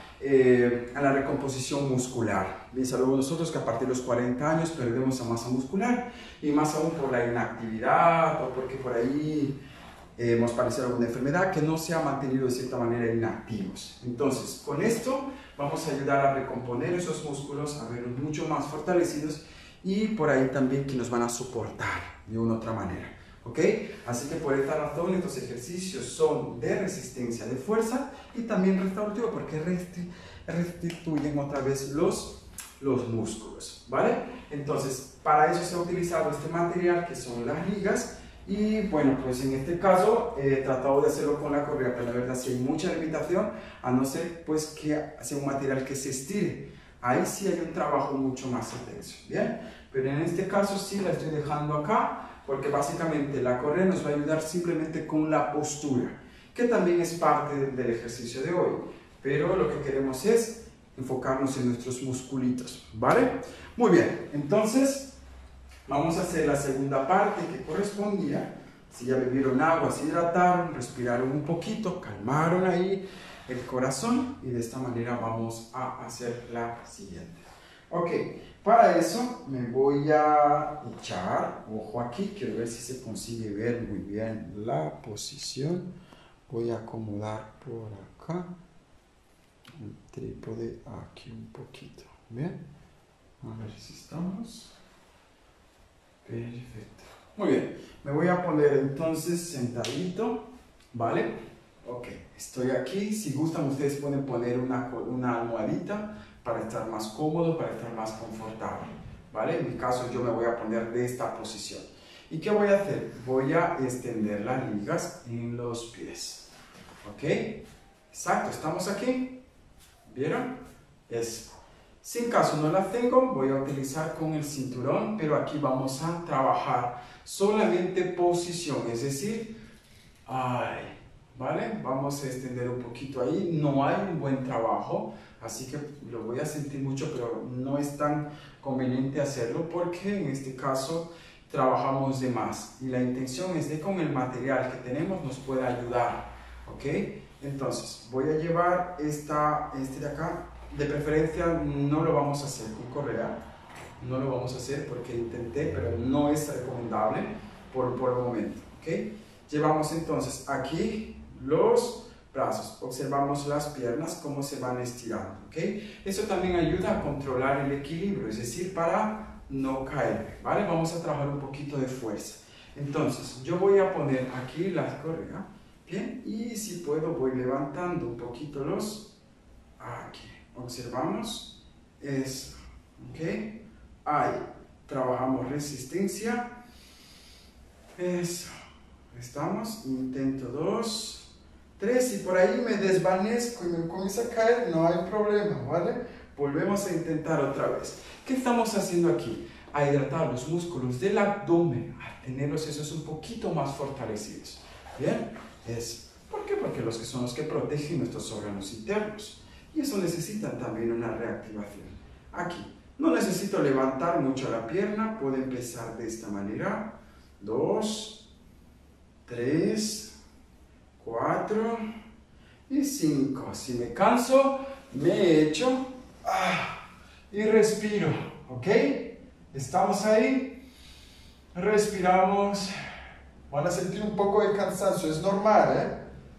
la recomposición muscular. Bien, sabemos nosotros que a partir de los 40 años perdemos masa muscular, y más aún por la inactividad o porque por ahí hemos padecido alguna enfermedad que no se ha mantenido de cierta manera inactivos. Entonces, con esto vamos a ayudar a recomponer esos músculos, a verlos mucho más fortalecidos y por ahí también que nos van a soportar de una u otra manera. ¿Ok? Así que por esta razón estos ejercicios son de resistencia, de fuerza y también restaurativo porque restituyen otra vez los músculos, ¿vale? Entonces, para eso se ha utilizado este material que son las ligas y bueno, pues en este caso he tratado de hacerlo con la correa, pero la verdad sí hay mucha limitación, a no ser pues que sea un material que se estire. Ahí sí hay un trabajo mucho más intenso, ¿bien? Pero en este caso sí la estoy dejando acá porque básicamente la correa nos va a ayudar simplemente con la postura, que también es parte del ejercicio de hoy, pero lo que queremos es enfocarnos en nuestros musculitos, ¿vale? Muy bien, entonces vamos a hacer la segunda parte que correspondía. Si ya bebieron agua, se hidrataron, respiraron un poquito, calmaron ahí el corazón y de esta manera vamos a hacer la siguiente. Ok, para eso me voy a echar, ojo aquí, quiero ver si se consigue ver muy bien la posición. Voy a acomodar por acá el trípode aquí un poquito, ¿bien? A ver si estamos. Perfecto. Muy bien, me voy a poner entonces sentadito, ¿vale? Ok, estoy aquí. Si gustan, ustedes pueden poner una almohadita para estar más cómodo, para estar más confortable, ¿vale? En mi caso, yo me voy a poner de esta posición. ¿Y qué voy a hacer? Voy a extender las ligas en los pies, ¿ok? Exacto, ¿estamos aquí? ¿Vieron? Eso. Si en caso no las tengo, voy a utilizar con el cinturón, pero aquí vamos a trabajar solamente posición, es decir, ¿vale? Vamos a extender un poquito ahí, no hay un buen trabajo, así que lo voy a sentir mucho, pero no es tan conveniente hacerlo porque en este caso trabajamos de más y la intención es de con el material que tenemos nos pueda ayudar, ¿ok? Entonces voy a llevar este de acá, de preferencia no lo vamos a hacer con correa, no lo vamos a hacer porque intenté, pero no es recomendable por el momento, ¿ok? Llevamos entonces aquí los brazos, observamos las piernas cómo se van estirando, ¿ok? Eso también ayuda a controlar el equilibrio, es decir, para no caer, ¿vale? Vamos a trabajar un poquito de fuerza. Entonces, yo voy a poner aquí la correa, ¿bien? Y si puedo voy levantando un poquito aquí, observamos, eso, ¿ok? Ahí, trabajamos resistencia, eso. Estamos, intento 2, 3 y por ahí me desvanezco y me comienza a caer, no hay problema, ¿vale? Volvemos a intentar otra vez. ¿Qué estamos haciendo aquí? A hidratar los músculos del abdomen, a tenerlos esos un poquito más fortalecidos. ¿Bien? ¿Por qué? Porque son los que protegen nuestros órganos internos. y eso necesita también una reactivación. Aquí, no necesito levantar mucho la pierna, puedo empezar de esta manera. 2, 3, 4 y 5. Si me canso, me echo y respiro, ¿ok? ¿Estamos ahí? Respiramos. Van a sentir un poco de cansancio, es normal, ¿eh?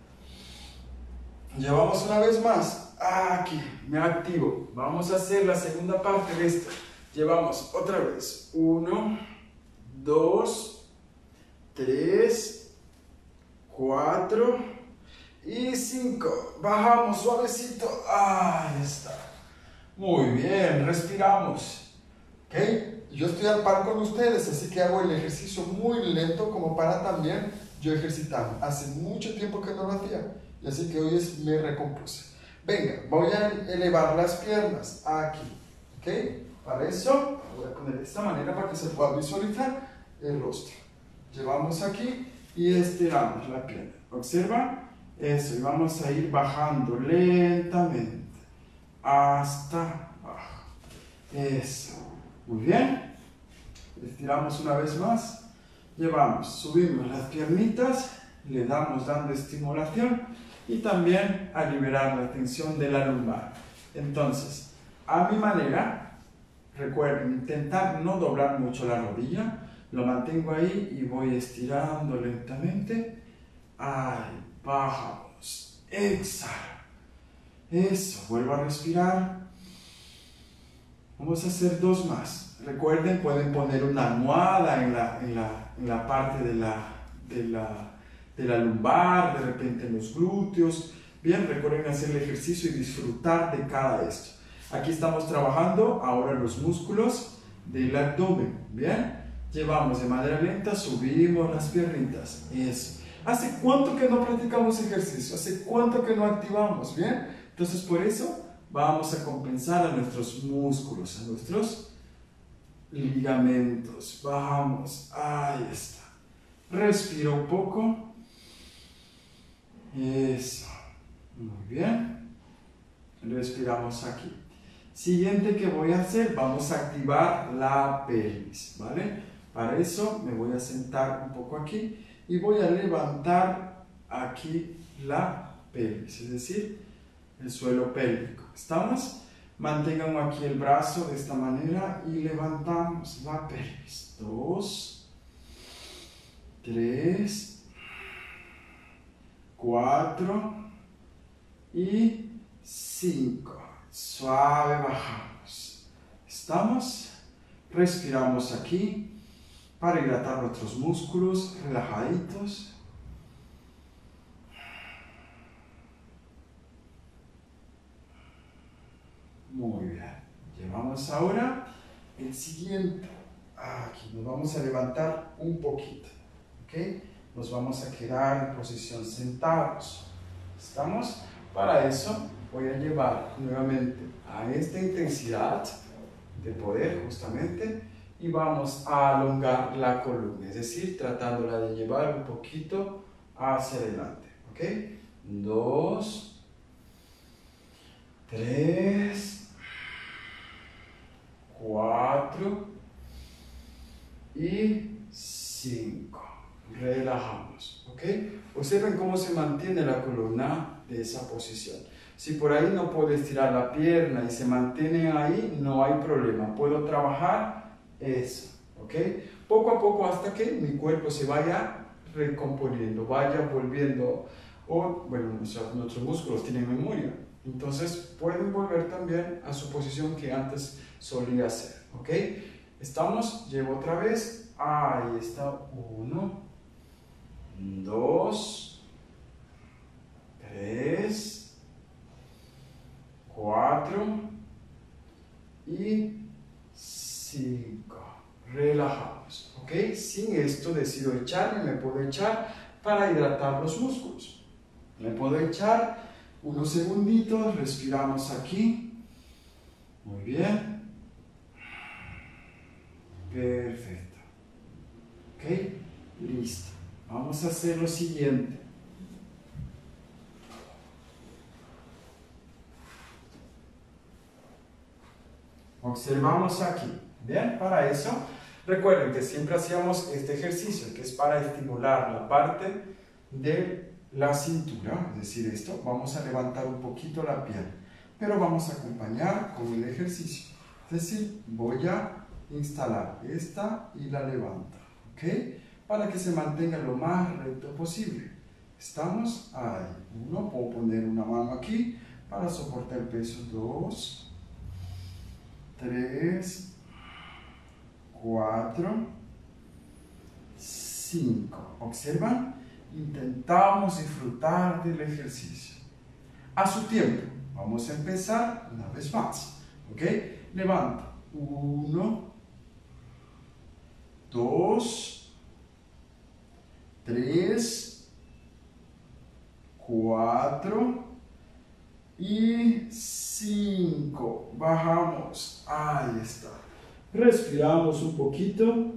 Llevamos una vez más. Aquí, me activo. Vamos a hacer la segunda parte de esto. Llevamos otra vez. 1, 2, 3, 4 y 5. Bajamos suavecito. Ahí está. Muy bien, respiramos. ¿Ok? Yo estoy al par con ustedes, así que hago el ejercicio muy lento como para también yo ejercitarme. Hace mucho tiempo que no lo hacía, y así que hoy me recompuse. Venga, voy a elevar las piernas aquí, ¿ok? Para eso voy a poner de esta manera para que se pueda visualizar el rostro. Llevamos aquí y estiramos la pierna. ¿Observa? Eso, y vamos a ir bajando lentamente hasta abajo. Eso. Muy bien, estiramos una vez más, subimos las piernitas, le damos dando estimulación y también a liberar la tensión de la lumbar. Entonces, a mi manera, recuerden, intentar no doblar mucho la rodilla, lo mantengo ahí y voy estirando lentamente. Ahí, bajamos, exhala, eso, vuelvo a respirar. Vamos a hacer 2 más. Recuerden, pueden poner una almohada en la parte de la lumbar, de repente en los glúteos. Bien, recuerden hacer el ejercicio y disfrutar de cada esto. Aquí estamos trabajando ahora los músculos del abdomen. Bien, llevamos de manera lenta, subimos las piernitas. Eso. ¿Hace cuánto que no practicamos ejercicio? ¿Hace cuánto que no activamos? Bien, entonces por eso vamos a compensar a nuestros músculos, a nuestros ligamentos. Bajamos, ahí está. Respira un poco. Eso. Muy bien. Respiramos aquí. Siguiente que voy a hacer, vamos a activar la pelvis, ¿vale? Para eso me voy a sentar un poco aquí y voy a levantar aquí la pelvis, es decir, el suelo pélvico. ¿Estamos? Mantengan aquí el brazo de esta manera y levantamos la pelvis. 2, 3, 4 y 5. Suave bajamos. ¿Estamos? Respiramos aquí para hidratar nuestros músculos, relajaditos. Muy bien. Llevamos ahora el siguiente. Aquí nos vamos a levantar un poquito. ¿Ok? Nos vamos a quedar en posición sentados. ¿Estamos? Para eso voy a llevar nuevamente a esta intensidad de poder justamente y vamos a alongar la columna, es decir, tratándola de llevar un poquito hacia adelante. ¿Ok? 2, 3, 4 y 5. Relajamos, ¿ok? Observen cómo se mantiene la columna de esa posición. Si por ahí no puedo estirar la pierna y se mantiene ahí, no hay problema. Puedo trabajar eso, ¿ok? Poco a poco hasta que mi cuerpo se vaya recomponiendo, vaya volviendo, o bueno, nuestros músculos tienen memoria. Entonces pueden volver también a su posición que antes solía ser, ¿ok? ¿Estamos? Llevo otra vez. Ahí está. 1, 2, 3, 4 y 5. Relajamos, ¿ok? Sin esto decido echarme, me puedo echar para hidratar los músculos. Me puedo echar unos segunditos, respiramos aquí. Muy bien. Perfecto. ¿Ok? Listo. Vamos a hacer lo siguiente. Observamos aquí. Bien, para eso, recuerden que siempre hacíamos este ejercicio, que es para estimular la parte de la cintura, es decir, esto, vamos a levantar un poquito la pierna, pero vamos a acompañar con el ejercicio. Es decir, voy a instalar esta y la levanto, ¿ok? Para que se mantenga lo más recto posible. Estamos ahí. 1, puedo poner una mano aquí para soportar el peso. 2, 3, 4, 5. ¿Observan? Intentamos disfrutar del ejercicio. A su tiempo. Vamos a empezar una vez más. ¿Ok? Levanto. 1, 2, 3, 4 y 5. Bajamos. Ahí está. Respiramos un poquito.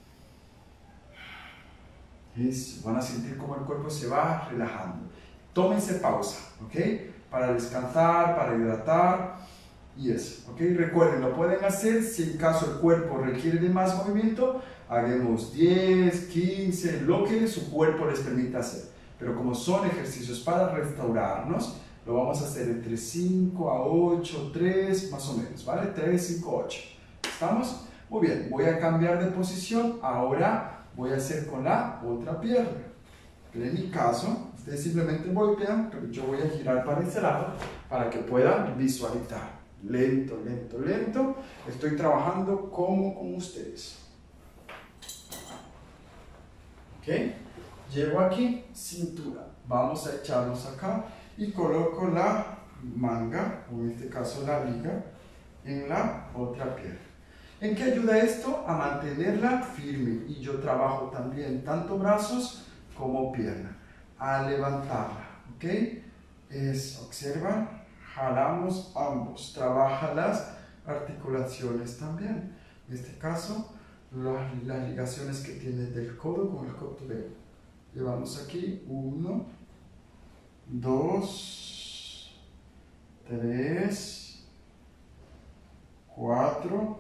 Eso. Van a sentir cómo el cuerpo se va relajando. Tómense pausa, ¿ok? Para descansar, para hidratar y eso, ¿ok? Recuerden, lo pueden hacer si en caso el cuerpo requiere de más movimiento. Hagamos 10, 15, lo que su cuerpo les permita hacer. Pero como son ejercicios para restaurarnos, lo vamos a hacer entre 5 a 8, 3 más o menos, ¿vale? 3, 5, 8. ¿Estamos? Muy bien, voy a cambiar de posición. Ahora voy a hacer con la otra pierna. En mi caso, ustedes simplemente golpean, pero yo voy a girar para ese lado para que puedan visualizar. Lento, lento, lento. Estoy trabajando como con ustedes. ¿Ok? Llego aquí, cintura. Vamos a echarnos acá y coloco la manga, o en este caso la liga, en la otra pierna. ¿En qué ayuda esto? A mantenerla firme. Y yo trabajo también tanto brazos como pierna. A levantarla. ¿Ok? Eso, observan. Jalamos ambos. Trabaja las articulaciones también. En este caso, las ligaciones que tiene del codo con el cotoneo. Llevamos aquí 1, 2, 3, 4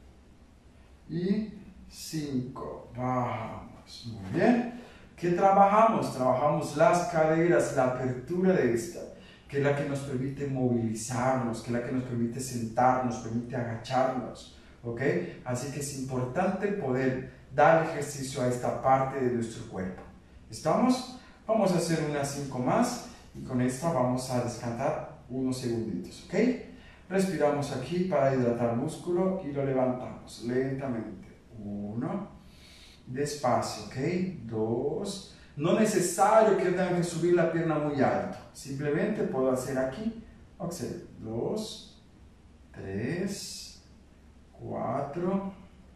y 5. Vamos. Muy bien. ¿Qué trabajamos? Trabajamos las caderas, la apertura de esta, que es la que nos permite movilizarnos, que es la que nos permite sentarnos, permite agacharnos. ¿Ok? Así que es importante poder dar ejercicio a esta parte de nuestro cuerpo. ¿Estamos? Vamos a hacer unas 5 más y con esta vamos a descansar unos segunditos. ¿Ok? Respiramos aquí para hidratar el músculo y lo levantamos lentamente. 1, despacio, ¿ok? 2, no necesario que tengan que subir la pierna muy alto, simplemente puedo hacer aquí, observen, 2, 3, 4,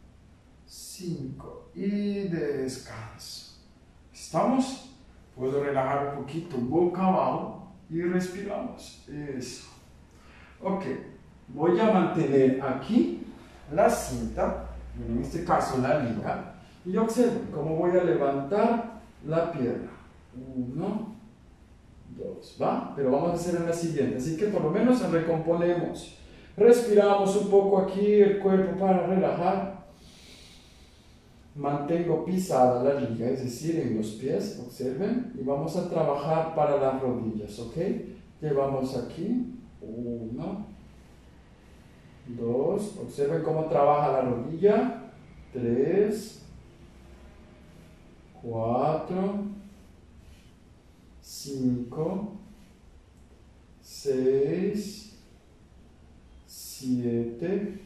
5 y descanso. ¿Estamos? Puedo relajar un poquito boca abajo y respiramos. Eso. Ok, voy a mantener aquí la cinta, en este caso la liga, y observen cómo voy a levantar la pierna. 1, 2, ¿va? Pero vamos a hacer en la siguiente, así que por lo menos recomponemos. Respiramos un poco aquí el cuerpo para relajar. Mantengo pisada la liga, es decir, en los pies, observen, y vamos a trabajar para las rodillas, ¿ok? Llevamos aquí. 1, 2, observen cómo trabaja la rodilla. 3, 4, 5, 6, 7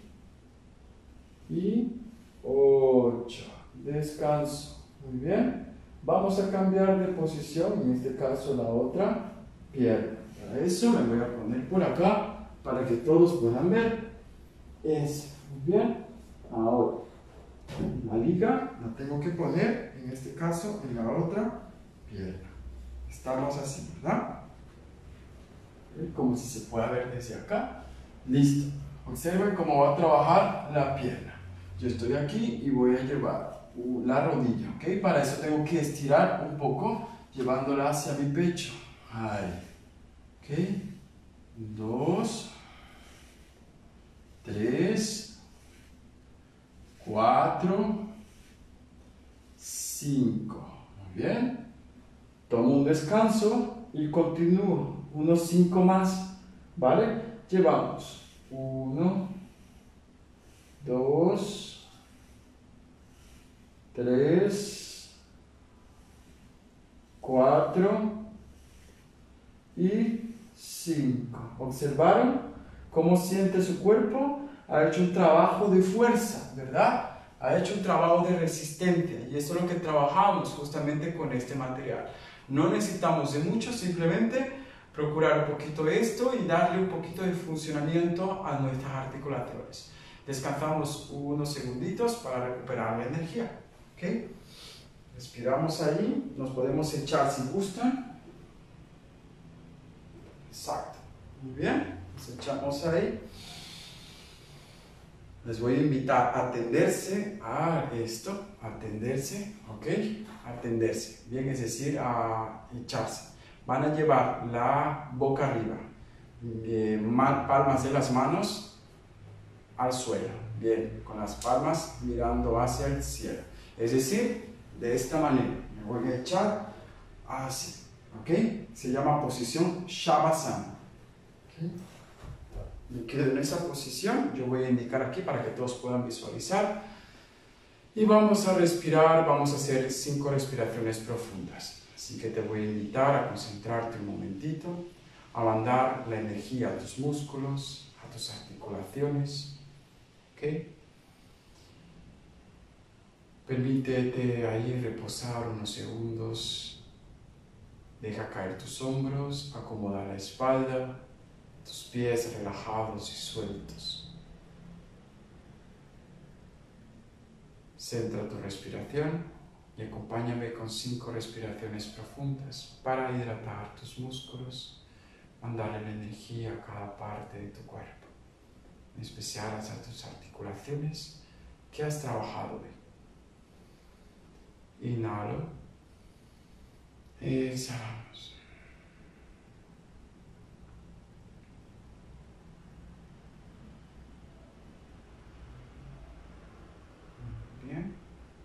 y 8. Descanso. Muy bien. Vamos a cambiar de posición, en este caso la otra pierna. Para eso me voy a poner por acá para que todos puedan ver. Eso. Muy bien. Ahora, la liga la tengo que poner, en este caso, en la otra pierna. Estamos así, ¿verdad? Como si se pueda ver desde acá. Listo. Observen cómo va a trabajar la pierna. Yo estoy aquí y voy a llevar la rodilla, ¿ok? Para eso tengo que estirar un poco, llevándola hacia mi pecho. Ahí. ¿Ok? 2, 3, 4, 5. Muy bien. Tomo un descanso y continúo. Unos 5 más. ¿Vale? Llevamos 1, 2, 3, 4 y 5. ¿Observaron cómo siente su cuerpo? Ha hecho un trabajo de fuerza, ¿verdad? Ha hecho un trabajo de resistencia y eso es lo que trabajamos justamente con este material. No necesitamos de mucho, simplemente procurar un poquito esto y darle un poquito de funcionamiento a nuestras articulaciones. Descansamos unos segunditos para recuperar la energía. ¿Okay? Respiramos ahí, nos podemos echar si gustan. Exacto. Muy bien, nos echamos ahí. Les voy a invitar a tenderse a esto, a tenderse, ¿ok? A tenderse, bien, es decir, a echarse. Van a llevar la boca arriba, palmas de las manos al suelo, bien, con las palmas mirando hacia el cielo. Es decir, de esta manera, me voy a echar así, ¿ok? Se llama posición Shavasana. ¿Okay? Me quedo en esa posición, yo voy a indicar aquí para que todos puedan visualizar y vamos a respirar, vamos a hacer 5 respiraciones profundas, así que te voy a invitar a concentrarte un momentito, a mandar la energía a tus músculos, a tus articulaciones, ¿ok? Permítete ahí reposar unos segundos, deja caer tus hombros, acomoda la espalda, tus pies relajados y sueltos. Centra tu respiración y acompáñame con 5 respiraciones profundas para hidratar tus músculos, mandarle la energía a cada parte de tu cuerpo, en especial a tus articulaciones que has trabajado hoy. Inhalo, exhalamos. Bien.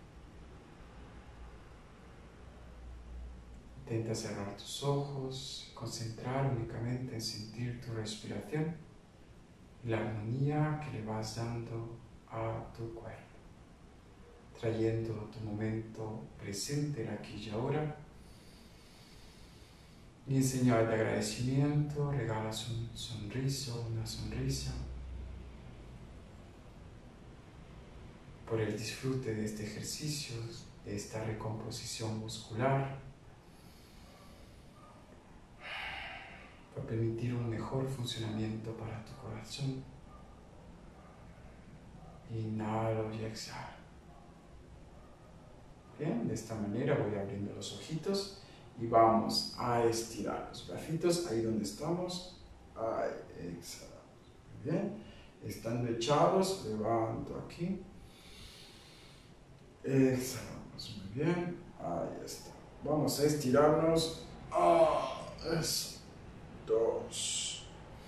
Intenta cerrar tus ojos, concentrar únicamente en sentir tu respiración y la armonía que le vas dando a tu cuerpo, trayendo tu momento presente en aquí y ahora. Y en señal de agradecimiento regalas un sonriso, una sonrisa por el disfrute de este ejercicio, de esta recomposición muscular, para permitir un mejor funcionamiento para tu corazón. Inhalo y exhalo. Bien, de esta manera voy abriendo los ojitos y vamos a estirar los bracitos ahí donde estamos. Ahí, exhalamos. Muy bien, estando echados, levanto aquí. Exhalamos, muy bien, ahí está. Vamos a estirarnos. Eso. 2,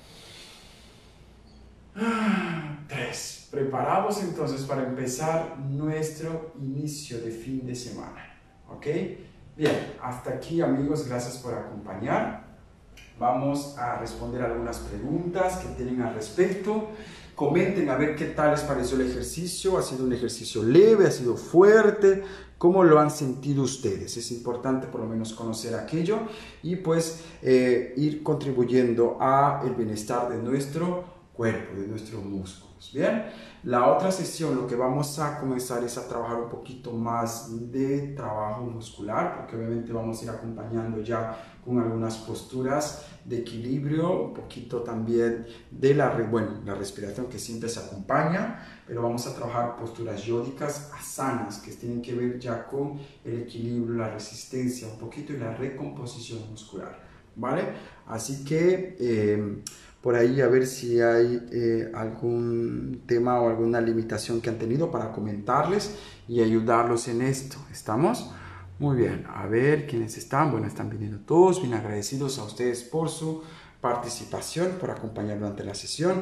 3. Preparados entonces para empezar nuestro inicio de fin de semana. ¿Ok? Bien, hasta aquí amigos, gracias por acompañar. Vamos a responder algunas preguntas que tienen al respecto. Comenten a ver qué tal les pareció el ejercicio. ¿Ha sido un ejercicio leve? ¿Ha sido fuerte? ¿Cómo lo han sentido ustedes? Es importante por lo menos conocer aquello y pues ir contribuyendo a el bienestar de nuestro cuerpo, de nuestros músculos. Bien, la otra sesión lo que vamos a comenzar es a trabajar un poquito más de trabajo muscular, porque obviamente vamos a ir acompañando ya con algunas posturas de equilibrio, un poquito también de la respiración que siempre se acompaña, pero vamos a trabajar posturas yódicas asanas que tienen que ver ya con el equilibrio, la resistencia un poquito y la recomposición muscular, ¿vale? Así que por ahí a ver si hay algún tema o alguna limitación que han tenido para comentarles y ayudarlos en esto. ¿Estamos? Muy bien, a ver quiénes están. Bueno, están viniendo todos, bien agradecidos a ustedes por su participación, por acompañar durante la sesión.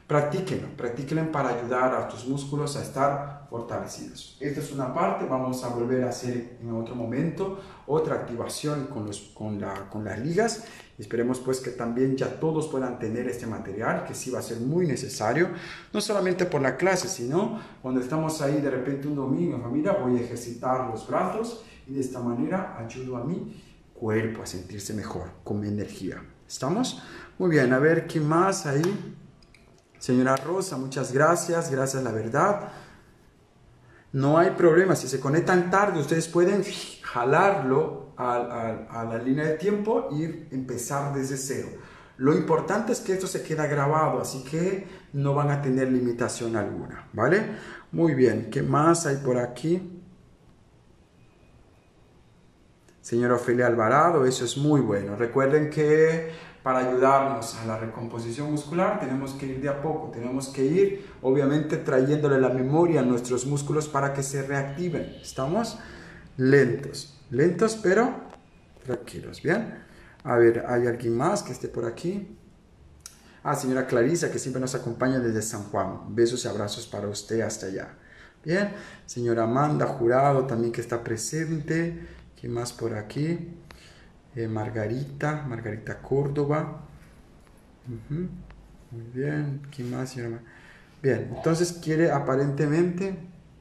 practíquenlo para ayudar a tus músculos a estar fortalecidos. Esta es una parte, vamos a volver a hacer en otro momento otra activación con las ligas. Esperemos pues que también ya todos puedan tener este material, que sí va a ser muy necesario, no solamente por la clase, sino cuando estamos ahí de repente un domingo en familia, voy a ejercitar los brazos y de esta manera ayudo a mi cuerpo a sentirse mejor, con mi energía. ¿Estamos? Muy bien, a ver, ¿quién más ahí? Señora Rosa, muchas gracias, gracias la verdad. No hay problema, si se conectan tarde, ustedes pueden jalarlo a la línea de tiempo y empezar desde cero. Lo importante es que esto se queda grabado, así que no van a tener limitación alguna, ¿vale? Muy bien, ¿qué más hay por aquí? Señora Ofelia Alvarado, eso es muy bueno. Recuerden que para ayudarnos a la recomposición muscular tenemos que ir de a poco, tenemos que ir obviamente trayéndole la memoria a nuestros músculos para que se reactiven. ¿Estamos? Lentos, lentos pero tranquilos, ¿bien? A ver, ¿hay alguien más que esté por aquí? Ah, señora Clarisa, que siempre nos acompaña desde San Juan. Besos y abrazos para usted hasta allá. Bien, señora Amanda Jurado también que está presente. ¿Quién más por aquí? Margarita Córdoba. Muy bien. ¿Quién más, señora? Bien, entonces quiere aparentemente...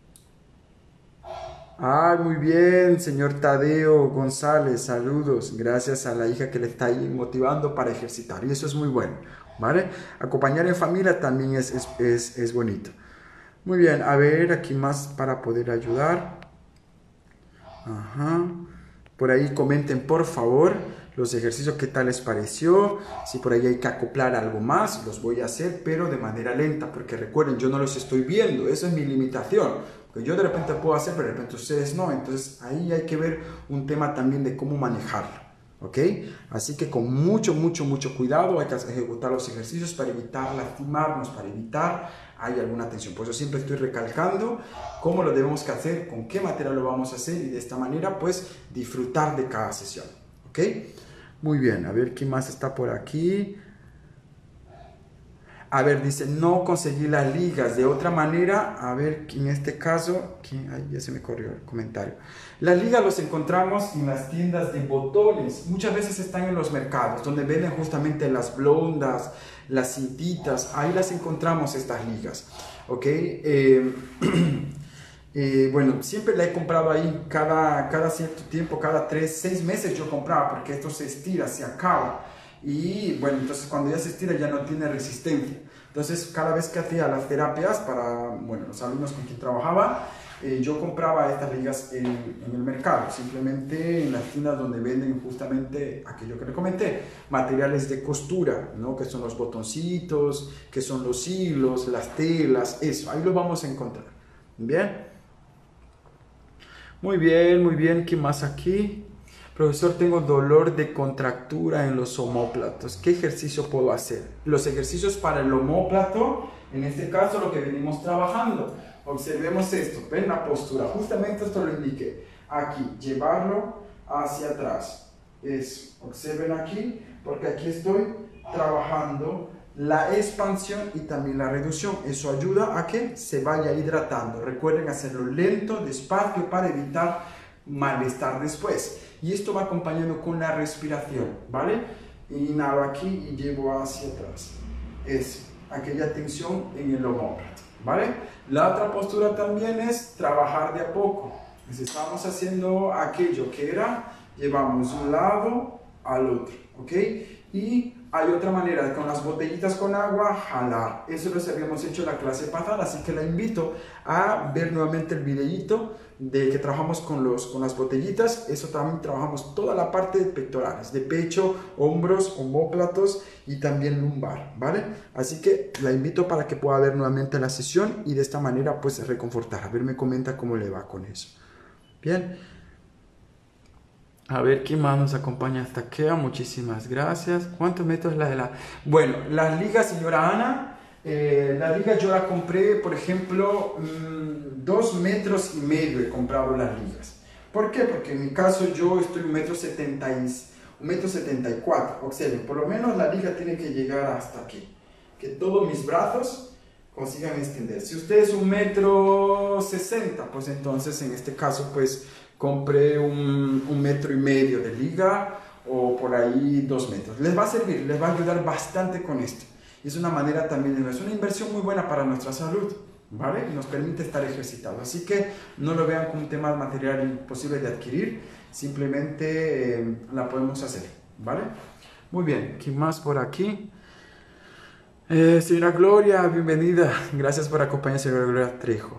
Ah, muy bien, señor Tadeo González, saludos. Gracias a la hija que le está ahí motivando para ejercitar. Y eso es muy bueno, ¿vale? Acompañar en familia también es bonito. Muy bien, a ver, aquí más para poder ayudar. Ajá. Por ahí comenten por favor los ejercicios, qué tal les pareció. Si por ahí hay que acoplar algo más, los voy a hacer, pero de manera lenta, porque recuerden, yo no los estoy viendo, eso es mi limitación. Porque yo de repente puedo hacer, pero de repente ustedes no. Entonces ahí hay que ver un tema también de cómo manejarlo, ¿ok? Así que con mucho cuidado hay que ejecutar los ejercicios para evitar lastimarnos, para evitar hay alguna tensión. Por eso siempre estoy recalcando cómo lo debemos que hacer, con qué material lo vamos a hacer y de esta manera pues disfrutar de cada sesión, ¿ok? Muy bien, a ver quién más está por aquí. A ver, dice, no conseguí las ligas de otra manera. A ver, en este caso, ay, ya se me corrió el comentario. Las ligas los encontramos en las tiendas de botones. Muchas veces están en los mercados, donde venden justamente las blondas, las cintitas. Ahí las encontramos estas ligas, ¿ok? Bueno, siempre la he comprado ahí cada cierto tiempo, cada 6 meses yo compraba, porque esto se estira, se acaba. Y bueno, entonces cuando ya se estira ya no tiene resistencia. Entonces cada vez que hacía las terapias para, bueno, los alumnos con quien trabajaba, yo compraba estas ligas en el mercado, simplemente en las tiendas donde venden justamente aquello que le comenté, materiales de costura, ¿no? Que son los botoncitos, que son los hilos, las telas, eso, ahí lo vamos a encontrar. ¿Bien? Muy bien, ¿qué más aquí? Profesor, tengo dolor de contractura en los omóplatos. ¿Qué ejercicio puedo hacer? Los ejercicios para el omóplato, en este caso lo que venimos trabajando. Observemos esto, ven la postura, justamente esto lo indiqué. Aquí, llevarlo hacia atrás. Observen aquí, porque aquí estoy trabajando la expansión y también la reducción. Eso ayuda a que se vaya hidratando. Recuerden hacerlo lento, despacio, para evitar malestar después. Y esto va acompañando con la respiración, ¿vale? Inhalo aquí y llevo hacia atrás. Es aquella tensión en el omóplato, ¿vale? La otra postura también es trabajar de a poco. Entonces estamos haciendo aquello que era, llevamos de un lado al otro, ¿ok? Y hay otra manera, con las botellitas con agua, jalar. Eso lo habíamos hecho en la clase pasada, así que la invito a ver nuevamente el videíto de que trabajamos con las botellitas. Eso también trabajamos toda la parte de pectorales, de pecho, hombros, omóplatos y también lumbar, ¿vale? Así que la invito para que pueda ver nuevamente la sesión y de esta manera pues reconfortar. A ver, me comenta cómo le va con eso. Bien. A ver, ¿quién más nos acompaña hasta aquí? Muchísimas gracias. ¿Cuántos metros la de la...? Bueno, las ligas, señora Ana, la liga yo la compré, por ejemplo, 2,5 metros he comprado las ligas. ¿Por qué? Porque en mi caso yo estoy 1,74 m. Observen, por lo menos la liga tiene que llegar hasta aquí. ¿Ok? que todos mis brazos consigan extender. Si usted es 1,60 m, pues entonces en este caso pues compre 1,5 m de liga o por ahí 2 metros. Les va a servir, les va a ayudar bastante con esto. Es una manera también, es una inversión muy buena para nuestra salud, ¿vale? Y nos permite estar ejercitados. Así que no lo vean como un tema material imposible de adquirir, simplemente la podemos hacer, ¿vale? Muy bien, ¿qué más por aquí? Señora Gloria, bienvenida. Gracias por acompañar, señora Gloria Trejo.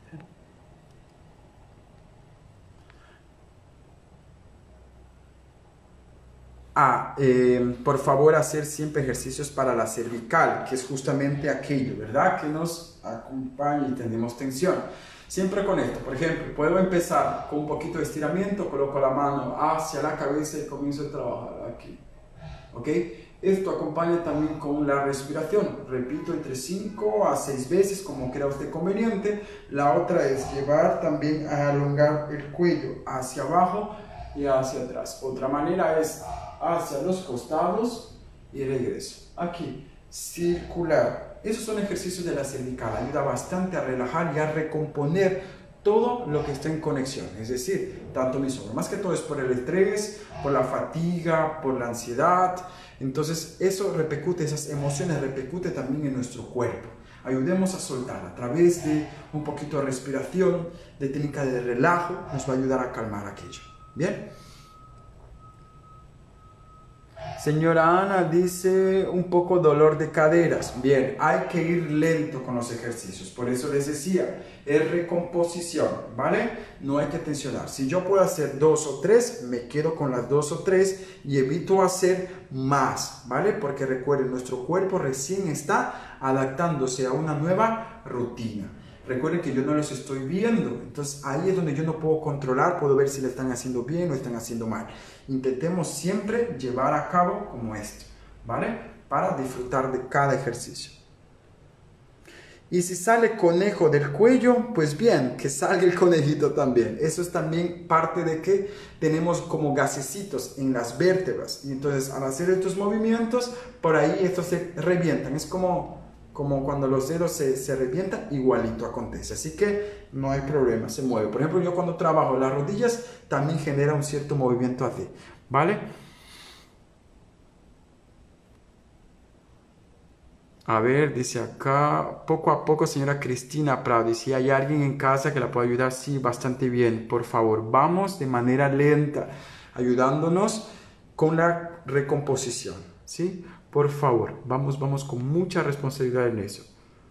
Por favor, hacer siempre ejercicios para la cervical, que es justamente aquello, ¿verdad? Que nos acompaña y tenemos tensión. Siempre con esto, por ejemplo, puedo empezar con un poquito de estiramiento, coloco la mano hacia la cabeza y comienzo a trabajar aquí. ¿Ok? Esto acompaña también con la respiración. Repito, entre 5 a 6 veces, como crea usted conveniente. La otra es llevar también a alongar el cuello hacia abajo y hacia atrás. Otra manera es hacia los costados y regreso. Aquí, circular. Esos son ejercicios de la cervical. Ayuda bastante a relajar y a recomponer todo lo que está en conexión. Es decir, tanto mis hombros. Más que todo es por el estrés, por la fatiga, por la ansiedad. Entonces, eso repercute, esas emociones repercute también en nuestro cuerpo. Ayudemos a soltar a través de un poquito de respiración, de técnica de relajo, nos va a ayudar a calmar aquello. ¿Bien? Señora Ana dice un poco dolor de caderas. Bien, hay que ir lento con los ejercicios. Por eso les decía, es recomposición, ¿vale? No hay que tensionar. Si yo puedo hacer 2 o 3, me quedo con las 2 o 3 y evito hacer más, ¿vale? Porque recuerden, nuestro cuerpo recién está adaptándose a una nueva rutina. Recuerden que yo no los estoy viendo, entonces ahí es donde yo no puedo controlar, puedo ver si lo están haciendo bien o están haciendo mal. Intentemos siempre llevar a cabo como esto, ¿vale? Para disfrutar de cada ejercicio. Y si sale conejo del cuello, pues bien, que salga el conejito también. Eso es también parte de que tenemos como gasecitos en las vértebras. Y entonces al hacer estos movimientos, por ahí estos se revientan. Es como cuando los dedos se revientan, igualito acontece. Así que no hay problema, se mueve. Por ejemplo, yo cuando trabajo las rodillas, también genera un cierto movimiento así, ¿vale? A ver, dice acá, poco a poco, señora Cristina Prado, y si hay alguien en casa que la pueda ayudar, sí, bastante bien, por favor, vamos de manera lenta, ayudándonos con la recomposición, ¿sí? Por favor, vamos con mucha responsabilidad en eso.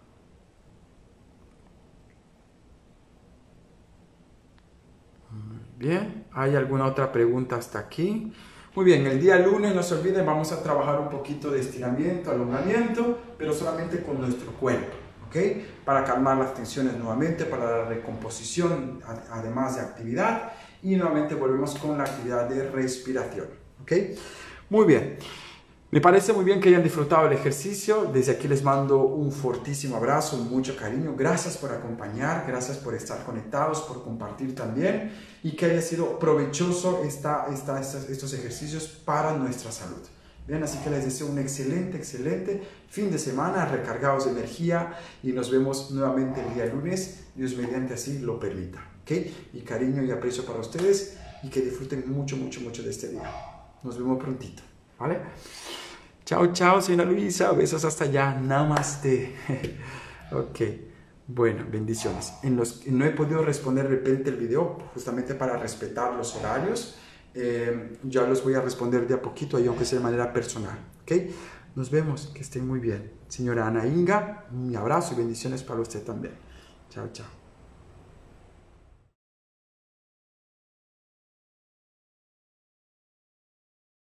Muy bien, ¿hay alguna otra pregunta hasta aquí? Muy bien, el día lunes, no se olviden, vamos a trabajar un poquito de estiramiento, alongamiento, pero solamente con nuestro cuerpo, ¿ok? Para calmar las tensiones nuevamente, para la recomposición, además de actividad, y nuevamente volvemos con la actividad de respiración, ¿ok? Muy bien. Me parece muy bien que hayan disfrutado el ejercicio. Desde aquí les mando un fortísimo abrazo, mucho cariño. Gracias por acompañar, gracias por estar conectados, por compartir también y que haya sido provechoso estos ejercicios para nuestra salud. Bien, así que les deseo un excelente fin de semana, recargados de energía y nos vemos nuevamente el día lunes, Dios mediante así lo permita. ¿Ok? Y cariño y aprecio para ustedes y que disfruten mucho de este día. Nos vemos prontito, ¿vale? Chao, chao, señora Luisa. Besos hasta allá. Namaste. Ok. Bueno, bendiciones. No he podido responder de repente el video justamente para respetar los horarios. Ya los voy a responder de a poquito, ahí aunque sea de manera personal. ¿Ok? Nos vemos. Que estén muy bien. Señora Ana Inga, un abrazo y bendiciones para usted también. Chao, chao.